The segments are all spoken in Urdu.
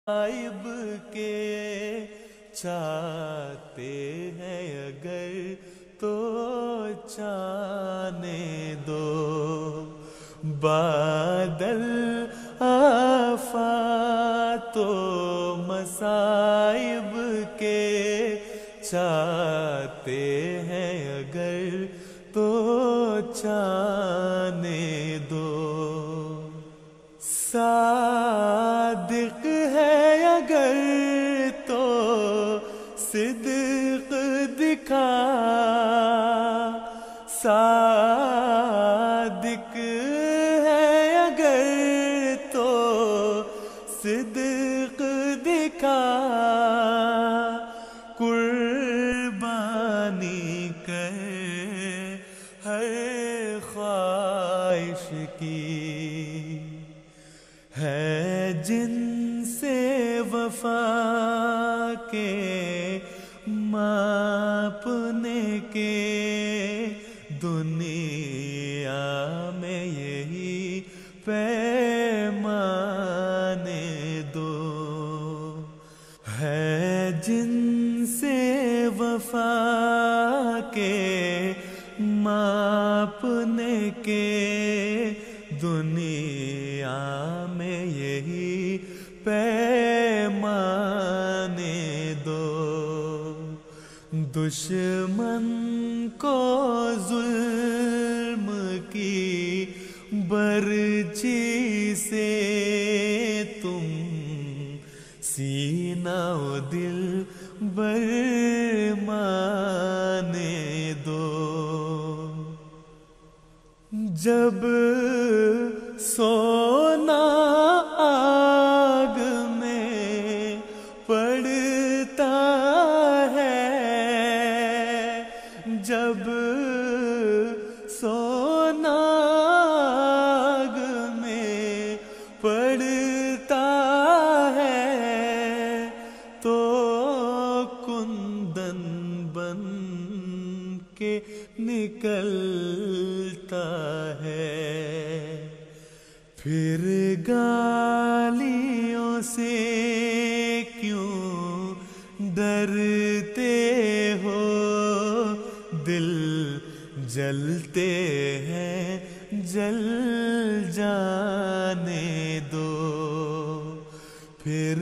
غائب کے چاہتے ہیں اگر تو چانے دو، بادل آفات و مصائب کے چاہتے ہیں اگر تو چانے دو، صادق ہے اگر تو صدق دکھا، صادق ہے اگر تو صدق دکھا، قربانی کر ہر خواہش کی، ہے جن سے وفا کے ماپنے کے، دنیا میں یہی پیمانے دو، ہے جن سے وفا کے ماپنے کے، دنیا میں یہی پیمانے دو، دشمن کو ظلم کی برچی سے تم سینہ و دل برمانے دو، جب سونا آگ میں پڑتا ہے، جب سونا آگ میں پڑتا ہے تو کندن بن کے نکلتا ہے، پھر گالیوں سے کیوں ڈرتے ہو، دل جلتے ہیں جل جانے دو، پھر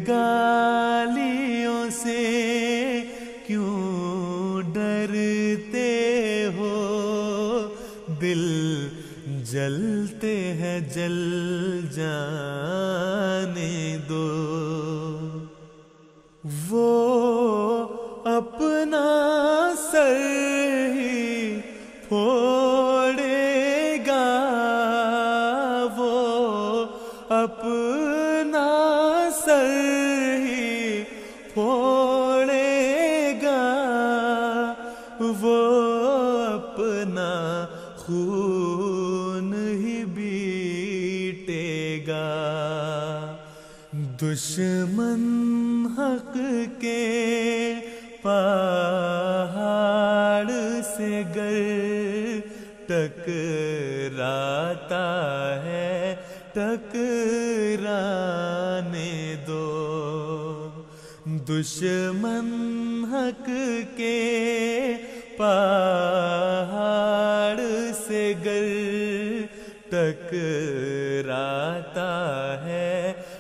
گالیوں سے کیوں ڈرتے ہو، دل جلتے ہیں جل جانے دو، وہ اپنا سر ہی پھوڑے گا، وہ اپنا سر ہی پھوڑے گا، وہ اپنا خون ہی بیٹے گا، دشمن حق کے پہاڑ سے گر ٹکراتا ہے ٹکرانے دو، دشمن حق کے پہاڑ سے گر ٹکراتا ہے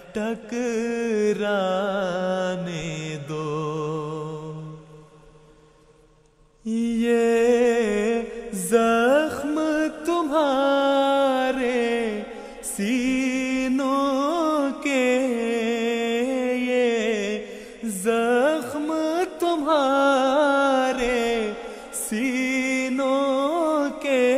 ٹکرانے دو، یہ زخم تمہارے سینوں کے، یہ زخم تمہارے سینوں کے،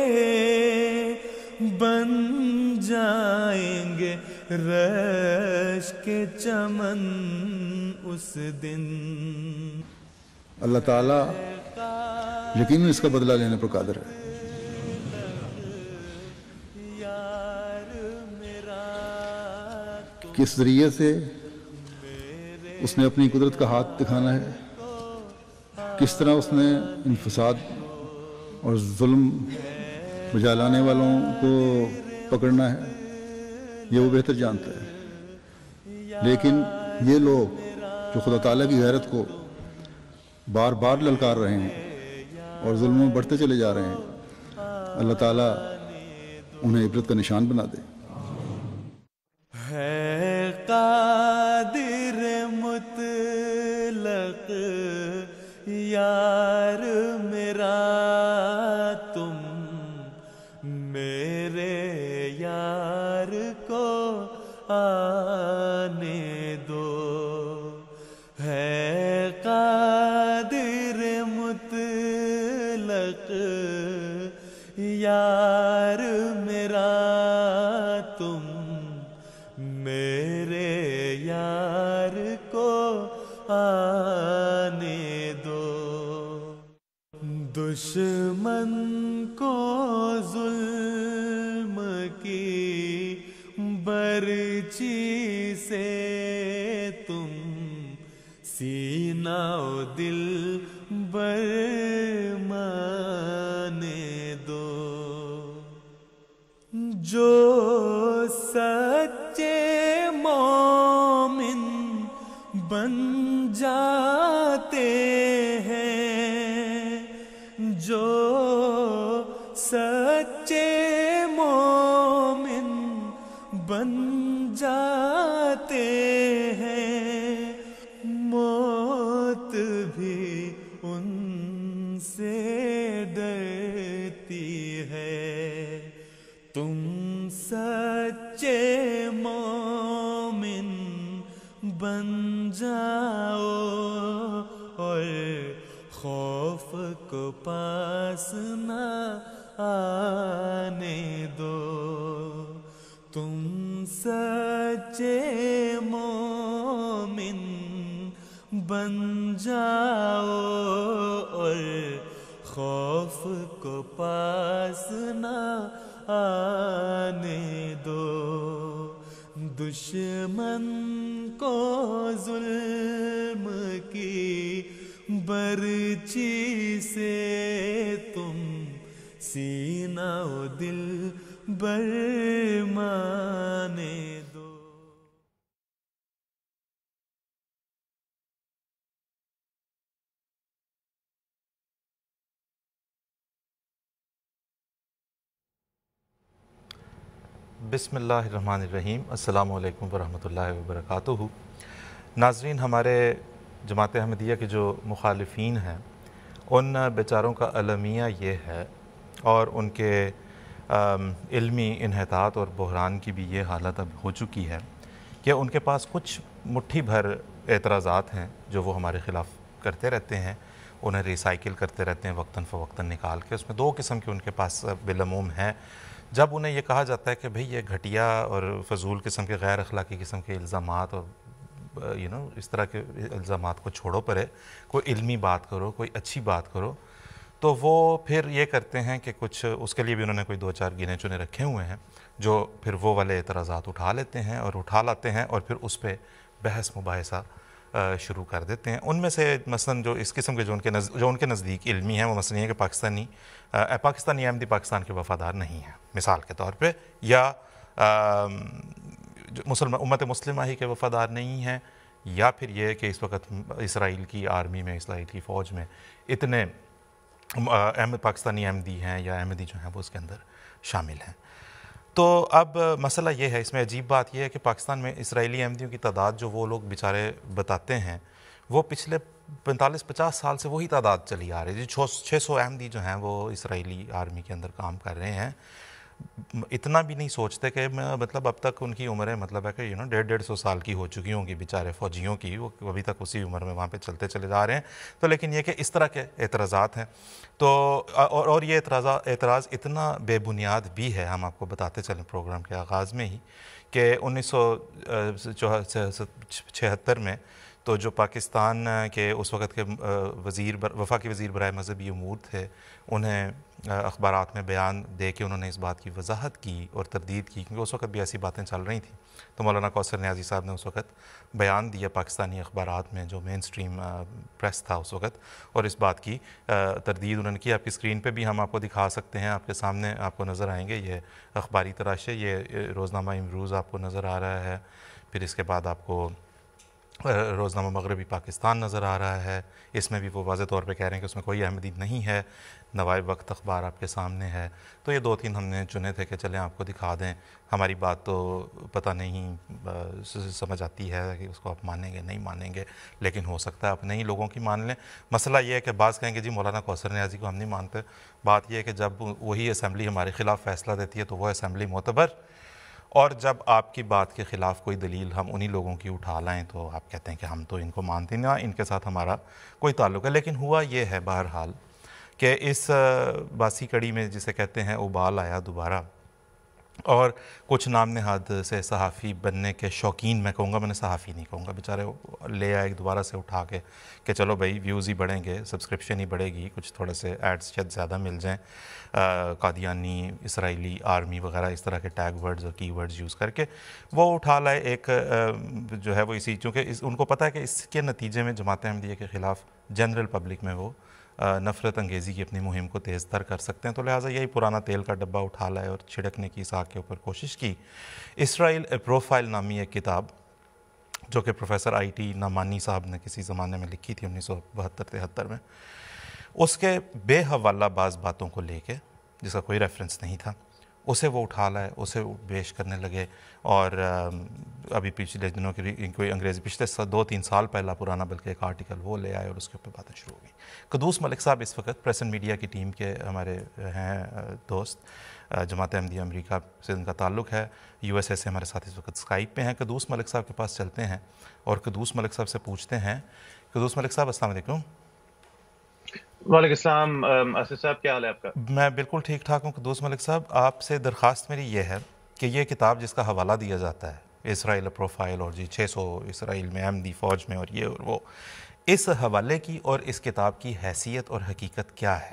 بن جائیں گے رش کے چمن اس دن، اللہ تعالیٰ یقیناً اس کا بدلہ لینے پر قادر ہے۔ کس ذریعے سے اس نے اپنی قدرت کا ہاتھ دکھانا ہے، کس طرح اس نے انفساد اور ظلم بجا لانے والوں کو پکڑنا ہے، یہ وہ بہتر جانتا ہے، لیکن یہ لوگ جو خدا تعالیٰ کی غیرت کو بار بار للکار رہے ہیں اور ظلم میں بڑھتے چلے جا رہے ہیں، اللہ تعالیٰ انہیں عبرت کا نشان بنا دے۔ ہے قادر مطلق یار میرا تم میرے یار کو آنے دو، ہے قادر مطلق یار میرا تم میرے یار کو آنے دو، دشمن کو ظلم کی برچی سے تم سینہ و دل برمانے دو، جو سچے مومن بن جاتے ہیں، جو سچے مومن بن جاتے ہیں، موت بھی ان سے ڈرتی ہے، تم سچے مومن بن جاؤ اور خوف کو پاس نہ آنے دو، تم سچے مومن بن جاؤ اور خوف کو پاس نہ آنے دو، دشمن کو ظلم کی برچی سے تم سینہ و دل برمانے دو۔ بسم اللہ الرحمن الرحیم۔ السلام علیکم ورحمۃ اللہ وبرکاتہ۔ ناظرین، ہمارے جماعت احمدیہ کے جو مخالفین ہیں ان بیچاروں کا المیہ یہ ہے، اور ان کے علمی انحطاط اور بحران کی بھی یہ حالت اب ہو چکی ہے کہ ان کے پاس کچھ مٹھی بھر اعتراضات ہیں جو وہ ہمارے خلاف کرتے رہتے ہیں، انہیں ریسائکل کرتے رہتے ہیں وقتاً فوقتاً نکال کے۔ اس میں دو قسم کے ان کے پاس بالعموم ہیں۔ جب انہیں یہ کہا جاتا ہے کہ بھئی یہ گھٹیا اور فضول قسم کے غیر اخلاقی قسم کے الزامات اور اس طرح کے الزامات کو چھوڑو پرے، کوئی علمی بات کرو، کوئی اچھی بات کرو، تو وہ پھر یہ کرتے ہیں کہ کچھ اس کے لیے بھی انہوں نے کوئی دو چار گنے چنے رکھے ہوئے ہیں جو پھر وہ والے اعتراضات اٹھا لیتے ہیں اور اٹھا لاتے ہیں اور پھر اس پہ بحث مباحثہ شروع کر دیتے ہیں۔ ان میں سے مثلا جو اس قسم کے جو ان کے نزدیک علمی ہیں، وہ مثلا یہ کہ پاکستانی احمدی پاکستان کے وفادار نہیں ہیں مثال کے طور پہ، یا امت مسلمہ ہی کے وفادار نہیں ہیں، یا پھر یہ کہ اس وقت اسرائیل کی آرمی میں، اسرائیل کی فوج میں اتنے پاکستانی احمدی ہیں یا احمدی جو ہیں وہ اس کے اندر شامل ہیں۔ تو اب مسئلہ یہ ہے، اس میں عجیب بات یہ ہے کہ پاکستان میں اسرائیلی احمدیوں کی تعداد جو وہ لوگ بیچارے بتاتے ہیں وہ پچھلے 45-50 سال سے وہی تعداد چلی آ رہی ہے۔ 600 احمدی جو ہیں وہ اسرائیلی آرمی کے اندر کام کر رہے ہیں۔ اتنا بھی نہیں سوچتے کہ مطلب اب تک ان کی عمریں مطلب ہے کہ 150-150 سال کی ہو چکی ہوں گی بیچارے فوجیوں کی، وہ ابھی تک اسی عمر میں وہاں پہ چلتے چلے جا رہے ہیں۔ تو لیکن یہ کہ اس طرح کے اعتراضات ہیں، تو اور یہ اعتراض اتنا بے بنیاد بھی ہے، ہم آپ کو بتاتے چلیں پروگرام کے آغاز میں ہی کہ 1976 میں تو جو پاکستان کے اس وقت کے وفاقی وزیر برائے مذہبی امور تھے، انہیں اخبارات میں بیان دے کے انہوں نے اس بات کی وضاحت کی اور تردید کی، کیونکہ اس وقت بھی ایسی باتیں چل رہی تھیں۔ تو مولانا کوثر نیازی صاحب نے اس وقت بیان دیا پاکستانی اخبارات میں، جو مین سٹریم پریس تھا اس وقت، اور اس بات کی تردید انہوں نے کی۔ آپ کی اسکرین پہ بھی ہم آپ کو دکھا سکتے ہیں، آپ کے سامنے آپ کو نظر آئیں گے یہ اخباری تراشے۔ یہ روزنامہ امروز آپ کو نظر آ رہا ہے، پھر اس کے بعد آپ کو روزنامہ مغربی پاکستان نظر آ رہا ہے، اس میں بھی وہ واضح طور پہ کہہ رہے ہیں کہ اس میں کوئی احمدی نہیں ہے، نوائب وقت اخبار آپ کے سامنے ہے. تو یہ 2-3 ہم نے چنے تھے کہ چلیں آپ کو دکھا دیں. ہماری بات تو پتہ نہیں سمجھ آتی ہے کہ اس کو آپ مانیں گے نہیں مانیں گے، لیکن ہو سکتا ہے آپ نئی لوگوں کی مان لیں. مسئلہ یہ ہے کہ بعض کہیں گے جی مولانا کوثر نیازی کو ہم نہیں مانتے. بات یہ ہے کہ جب وہی اسمبلی ہمارے خلاف فیصلہ دیتی ہے تو وہ اسمبلی معتبر، اور جب آپ کی بات کے خلاف کوئی دلیل ہم انہی لوگوں کی اٹھا لائیں تو آپ کہتے ہیں کہ ہم تو ان کو مانتے نہیں، ان کے ساتھ ہمارا کوئی تعلق ہے. لیکن ہوا یہ ہے بہرحال کہ اس باسی کڑی میں جسے کہتے ہیں ابال آیا دوبارہ، اور کچھ نام نہاد سے صحافی بننے کے شوقین، میں کہوں گا، میں نے صحافی نہیں کہوں گا، بیچارے لے آئے دوبارہ سے اٹھا کے کہ چلو بھائی ویوز ہی بڑھیں گے، سبسکرپشن ہی بڑھے گی، کچھ تھوڑے سے ایڈز شاید زیادہ مل جائیں، قادیانی، اسرائیلی آرمی وغیرہ اس طرح کے ٹیگ ورڈز اور کی ورڈز یوز کر کے وہ اٹھا لائے. ایک جو ہے وہ اسی، چونکہ ان کو پتہ ہے کہ اس کے نتیجے میں جماعت احمدیہ کے خلاف جنرل پبلک میں وہ نفرت انگیزی کی اپنی مہم کو تیز تر کر سکتے ہیں، تو لہٰذا یہی پرانا تیل کا ڈبہ اٹھا لائے اور چھڑکنے کی اس آگ کے اوپر کوشش کی. اسرائیل اے پروفائل نامی ایک کتاب جو کہ پروفیسر آئی ٹی نعمانی صاحب نے کسی زمانے میں لکھی تھی 1972-73 میں، اس کے بے حوالہ بعض باتوں کو لے کے جس کا کوئی ریفرنس نہیں تھا، اسے وہ اٹھا لائے، اسے پیش کرنے لگے. اور ابھی پچھلے دنوں کی کوئی انگریزی پچھلے 2-3 سال پہلا پرانا بلکہ ایک آرٹیکل وہ لے آئے اور اس کے اوپر باتیں شروع ہو گئی. قدوس ملک صاحب اس وقت پریس اینڈ میڈیا کی ٹیم کے ہمارے ہیں دوست، جماعت احمدیہ امریکہ سے ان کا تعلق ہے، یو ایس اے سے ہمارے ساتھ اس وقت اسکائپ پہ ہیں. قدوس ملک صاحب کے پاس چلتے ہیں اور قدوس ملک صاحب سے پوچھتے ہیں. قدوس ملک صاحب السلام علیکم. وعلیکم السلام آصف صاحب، کیا حال ہے آپ کا؟ میں بالکل ٹھیک ٹھاک ہوں. قدوس ملک صاحب، آپ سے درخواست میری یہ ہے کہ یہ کتاب جس کا حوالہ دیا جاتا ہے اسرائیل پروفائل اور جی 600 اسرائیل میں احمدی فوج میں اور یہ اور وہ، اس حوالے کی اور اس کتاب کی حیثیت اور حقیقت کیا ہے؟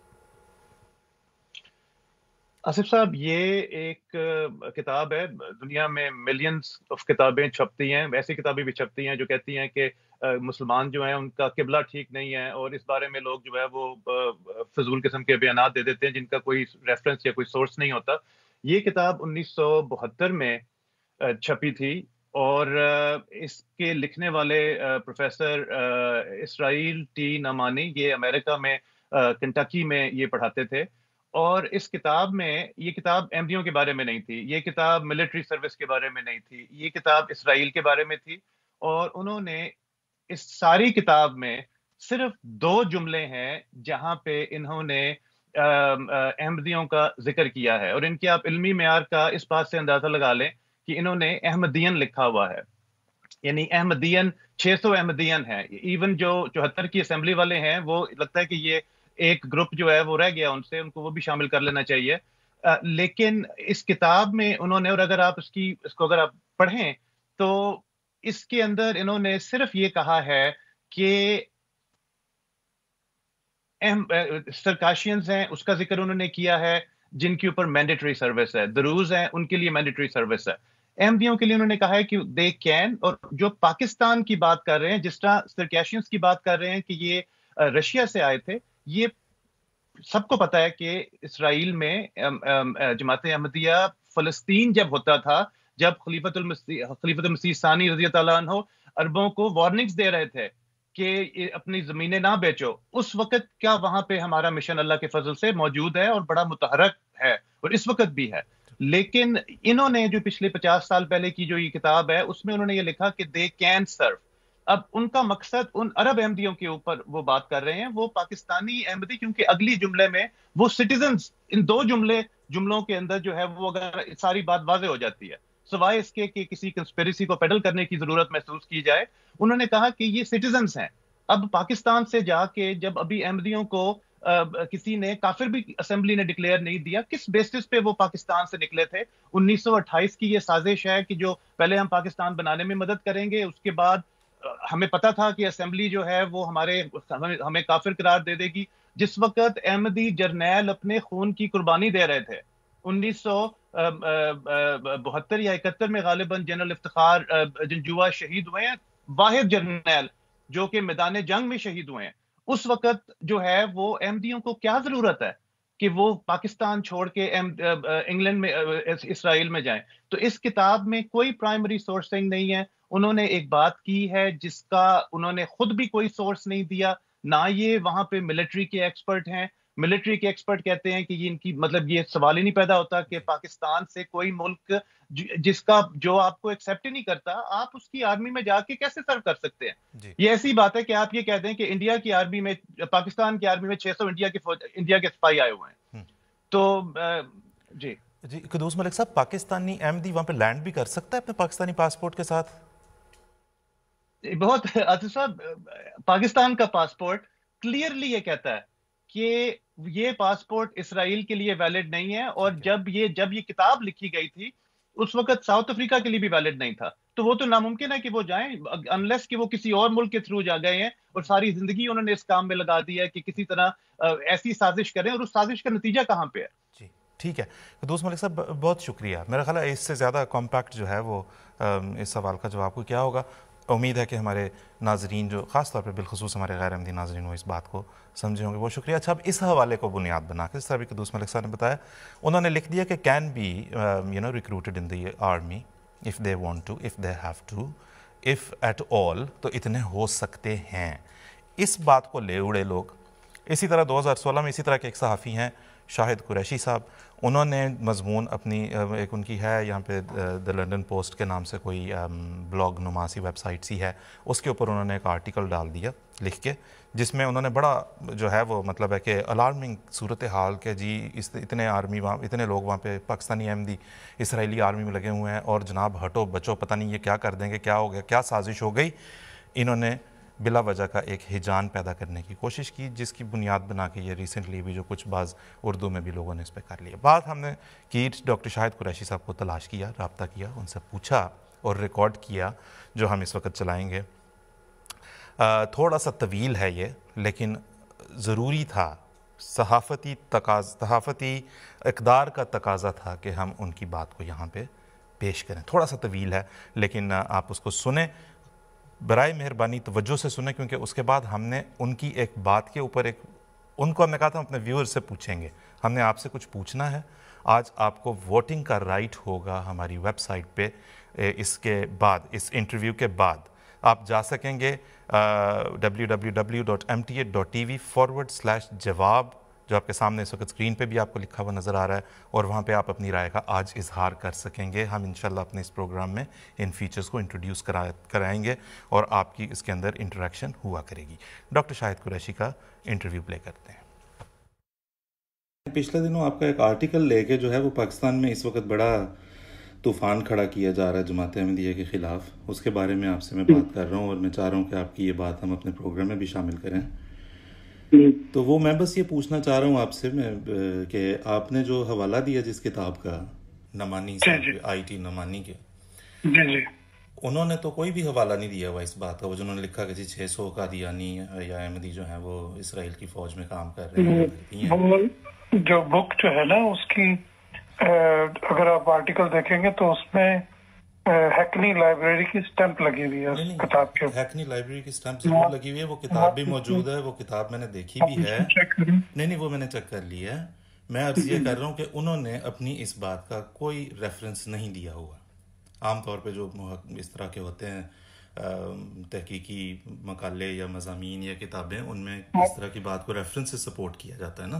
آصف صاحب، یہ ایک کتاب ہے. دنیا میں ملینز آف کتابیں چھپتی ہیں، ایسی کتابیں بھی چھپتی ہیں جو کہتی ہیں کہ مسلمان جو ہیں ان کا قبلہ ٹھیک نہیں ہے، اور اس بارے میں لوگ جو ہے وہ فضول قسم کے بیانات دے دیتے ہیں جن کا کوئی ریفرنس یا کوئی سورس نہیں ہوتا. یہ کتاب 1972 میں چھپی تھی، اور اس کے لکھنے والے پروفیسر اسرائیل ٹی نعمانی، یہ امریکہ میں کنٹکی میں یہ پڑھاتے تھے. اور اس کتاب میں، یہ کتاب احمدیوں کے بارے میں نہیں تھی، یہ کتاب ملٹری سروس کے بارے میں نہیں تھی، یہ کتاب اسرائیل کے بارے میں تھی. اور انہوں نے اس ساری کتاب میں صرف 2 جملے ہیں جہاں پہ انہوں نے احمدیوں کا ذکر کیا ہے، اور ان کے آپ علمی معیار کا اس بات سے اندازہ لگا لیں کہ انہوں نے احمدین لکھا ہوا ہے، یعنی احمدین 600 احمدین ہیں. ایون جو 74 کی اسمبلی والے ہیں وہ لگتا ہے کہ یہ ایک گروپ جو ہے وہ رہ گیا ان سے، ان کو وہ بھی شامل کر لینا چاہیے. لیکن اس کتاب میں انہوں نے، اور اگر آپ اس کو اگر آپ پڑھیں تو اس کے اندر انہوں نے صرف یہ کہا ہے کہ سرکاشینز ہیں اس کا ذکر انہوں نے کیا ہے جن کے اوپر مینڈیٹری سروس ہے، دروز ہیں ان کے لیے مینڈیٹری سروس ہے. احمدیوں کے لیے انہوں نے کہا ہے کہ دے کین. اور جو پاکستان کی بات کر رہے ہیں، جس طرح سرکاشینز کی بات کر رہے ہیں کہ یہ رشیا سے آئے تھے، یہ سب کو پتا ہے کہ اسرائیل میں جماعت احمدیہ فلسطین جب ہوتا تھا، جب خلیفۃ المسیح ثانی رضی اللہ عنہ عربوں کو وارننگز دے رہے تھے کہ اپنی زمینیں نہ بیچو، اس وقت کیا وہاں پہ ہمارا مشن اللہ کے فضل سے موجود ہے اور بڑا متحرک ہے، اور اس وقت بھی ہے. لیکن انہوں نے جو پچھلے 50 سال پہلے کی جو یہ کتاب ہے اس میں انہوں نے یہ لکھا کہ دے کین سرو. اب ان کا مقصد ان عرب احمدیوں کے اوپر وہ بات کر رہے ہیں، وہ پاکستانی احمدی، کیونکہ اگلی جملے میں وہ سٹیزنز، ان 2 جملوں کے اندر جو ہے وہ اگر ساری بات واضح ہو جاتی ہے، سوائے اس کے کہ کسی کنسپیریسی کو پیڈل کرنے کی ضرورت محسوس کی جائے. انہوں نے کہا کہ یہ سٹیزنز ہیں. اب پاکستان سے جا کے جب ابھی احمدیوں کو کسی نے، کافر بھی اسمبلی نے ڈکلیئر نہیں دیا، کس بیسس پہ وہ پاکستان سے نکلے تھے؟ 1928 کی یہ سازش ہے کہ جو پہلے ہم پاکستان بنانے میں مدد کریں گے، اس کے بعد ہمیں پتا تھا کہ اسمبلی جو ہے وہ ہمیں کافر قرار دے دے گی. جس وقت احمدی جرنیل اپنے خون کی قربانی دے رہے تھے 1972 یا 71 میں غالباً جنرل افتخار جنجوعہ شہید ہوئے ہیں، واحد جرنیل جو کہ میدان جنگ میں شہید ہوئے ہیں. اس وقت جو ہے وہ احمدیوں کو کیا ضرورت ہے کہ وہ پاکستان چھوڑ کے انگلینڈ میں، اسرائیل میں جائیں؟ تو اس کتاب میں کوئی پرائمری سورسنگ نہیں ہے، انہوں نے ایک بات کی ہے جس کا انہوں نے خود بھی کوئی سورس نہیں دیا, نہ یہ وہاں پہ ملٹری کے ایکسپرٹ ہیں. ملٹری کے ایکسپرٹ کہتے ہیں کہ یہ ان کی مطلب یہ سوال ہی نہیں پیدا ہوتا کہ پاکستان سے کوئی ملک جس کا جو آپ کو ایکسیپٹ ہی نہیں کرتا, آپ اس کی آرمی میں جا کے کیسے سرو کر سکتے ہیں؟ یہ ایسی بات ہے کہ آپ یہ کہہ دیں کہ انڈیا کی آرمی میں, پاکستان کی آرمی میں 600 انڈیا کے سپاہی آئے ہوئے ہیں. تو جی قدوس ملک صاحب, پاکستانی احمدی وہاں پہ لینڈ بھی کر سکتا ہے اپنے پاکستانی پاسپورٹ کے ساتھ؟ بہت عاطف صاحب, پاکستان کا پاسپورٹ کلیئرلی یہ کہتا ہے کہ یہ پاسپورٹ اسرائیل کے لیے ویلڈ نہیں ہے, اور جب یہ کتاب لکھی گئی تھی اس وقت ساؤتھ افریقہ کے لیے بھی ویلڈ نہیں تھا. تو وہ تو ناممکن ہے کہ وہ جائیں انلیس کہ وہ کسی اور ملک کے تھرو جا گئے ہیں اور ساری زندگی انہوں نے اس کام میں لگا دی ہے کہ کسی طرح ایسی سازش کریں, اور اس سازش کا نتیجہ کہاں پہ ہے. جی ٹھیک ہے قدوس ملک صاحب, بہت شکریہ. میرا خیال ہے اس سے زیادہ کمپیکٹ جو ہے وہ اس سوال کا جواب کو کیا ہوگا. امید ہے کہ ہمارے ناظرین جو خاص طور پہ بالخصوص ہمارے غیر احمدی ناظرین وہ اس بات کو سمجھے ہوں گے. بہت شکریہ. اچھا, اب اس حوالے کو بنیاد بنا کے جس طرح بھی قدوس ملک صاحب نے بتایا, انہوں نے لکھ دیا کہ can be recruited in the army if they want to, if they have to, if at all, تو اتنے ہو سکتے ہیں. اس بات کو لے اڑے لوگ. اسی طرح 2016 میں اسی طرح کے ایک صحافی ہیں شاہد قریشی صاحب, انہوں نے مضمون اپنی ایک ان کی ہے یہاں پہ دا لنڈن پوسٹ کے نام سے کوئی بلاگ نما سی ویب سائٹ سی ہے, اس کے اوپر انہوں نے ایک آرٹیکل ڈال دیا لکھ کے, جس میں انہوں نے بڑا جو ہے وہ مطلب ہے کہ الارمنگ صورتحال کہ جی اتنے آرمی وہاں, اتنے لوگ وہاں پہ پاکستانی احمدی اسرائیلی آرمی میں لگے ہوئے ہیں, اور جناب ہٹو بچو پتہ نہیں یہ کیا کر دیں گے, کیا ہو گیا, کیا سازش ہو گئی. انہوں نے بلا وجہ کا ایک ہیجان پیدا کرنے کی کوشش کی, جس کی بنیاد بنا کے یہ ریسنٹلی بھی جو کچھ بعض اردو میں بھی لوگوں نے اس پہ کر لیا. بات ہم نے کی ڈاکٹر شاہد قریشی صاحب کو تلاش کیا, رابطہ کیا, ان سے پوچھا اور ریکارڈ کیا, جو ہم اس وقت چلائیں گے. تھوڑا سا طویل ہے یہ, لیکن ضروری تھا, صحافتی اقدار کا تقاضا تھا کہ ہم ان کی بات کو یہاں پہ پیش کریں. تھوڑا سا طویل ہے لیکن آپ اس کو سنیں, برائے مہربانی توجہ سے سنیں, کیونکہ اس کے بعد ہم نے ان کی ایک بات کے اوپر ان کو ہم نے کہا تھا ہم اپنے ویور سے پوچھیں گے, ہم نے آپ سے کچھ پوچھنا ہے. آج آپ کو ووٹنگ کا رائٹ ہوگا ہماری ویب سائٹ پہ. اس کے بعد, اس انٹرویو کے بعد آپ جا سکیں گے www.mta.tv/جواب, جو آپ کے سامنے اس وقت اسکرین پہ بھی آپ کو لکھا ہوا نظر آ رہا ہے, اور وہاں پہ آپ اپنی رائے کا آج اظہار کر سکیں گے. ہم انشاءاللہ اپنے اس پروگرام میں ان فیچرز کو انٹروڈیوس کرائیں گے اور آپ کی اس کے اندر انٹریکشن ہوا کرے گی. ڈاکٹر شاہد قریشی کا انٹرویو پلے کرتے ہیں. پچھلے دنوں آپ کا ایک آرٹیکل لے کے جو ہے وہ پاکستان میں اس وقت بڑا طوفان کھڑا کیا جا رہا ہے جماعت احمدیہ کے خلاف, اس کے بارے میں آپ سے میں بات کر رہا ہوں, اور میں چاہ رہا ہوں کہ آپ کی یہ بات ہم اپنے پروگرام میں بھی شامل کریں. تو وہ میں بس یہ پوچھنا چاہ رہا ہوں آپ سے کہ آپ نے جو حوالہ دیا جس کتاب کا, نمانی آئی ٹی نمانی کے, انہوں نے تو کوئی بھی حوالہ نہیں دیا ہوا اس بات کا, وہ جنہوں نے لکھا کہ جی 600 قادیانی یا احمدی جو ہیں وہ اسرائیل کی فوج میں کام کر رہے ہیں. جو بک جو ہے نا اس کی اگر آپ آرٹیکل دیکھیں گے تو اس میں ہیکنی لائبریری کی سٹیمپ لگی ہوئی ہے اس کتاب کے. ہیکنی لائبریری کی سٹیمپ ضرور لگی ہوئی ہے, وہ کتاب بھی موجود ہے, وہ کتاب میں نے دیکھی بھی ہے. نہیں وہ میں نے چیک کر لی ہے. میں عرض یہ کر رہا ہوں کہ انہوں نے اپنی اس بات کا کوئی ریفرنس نہیں دیا ہوا. عام طور پہ جو اس طرح کے ہوتے ہیں تحقیقی مقالے یا مضامین یا کتابیں, ان میں اس طرح کی بات کو ریفرنس سے سپورٹ کیا جاتا ہے نا.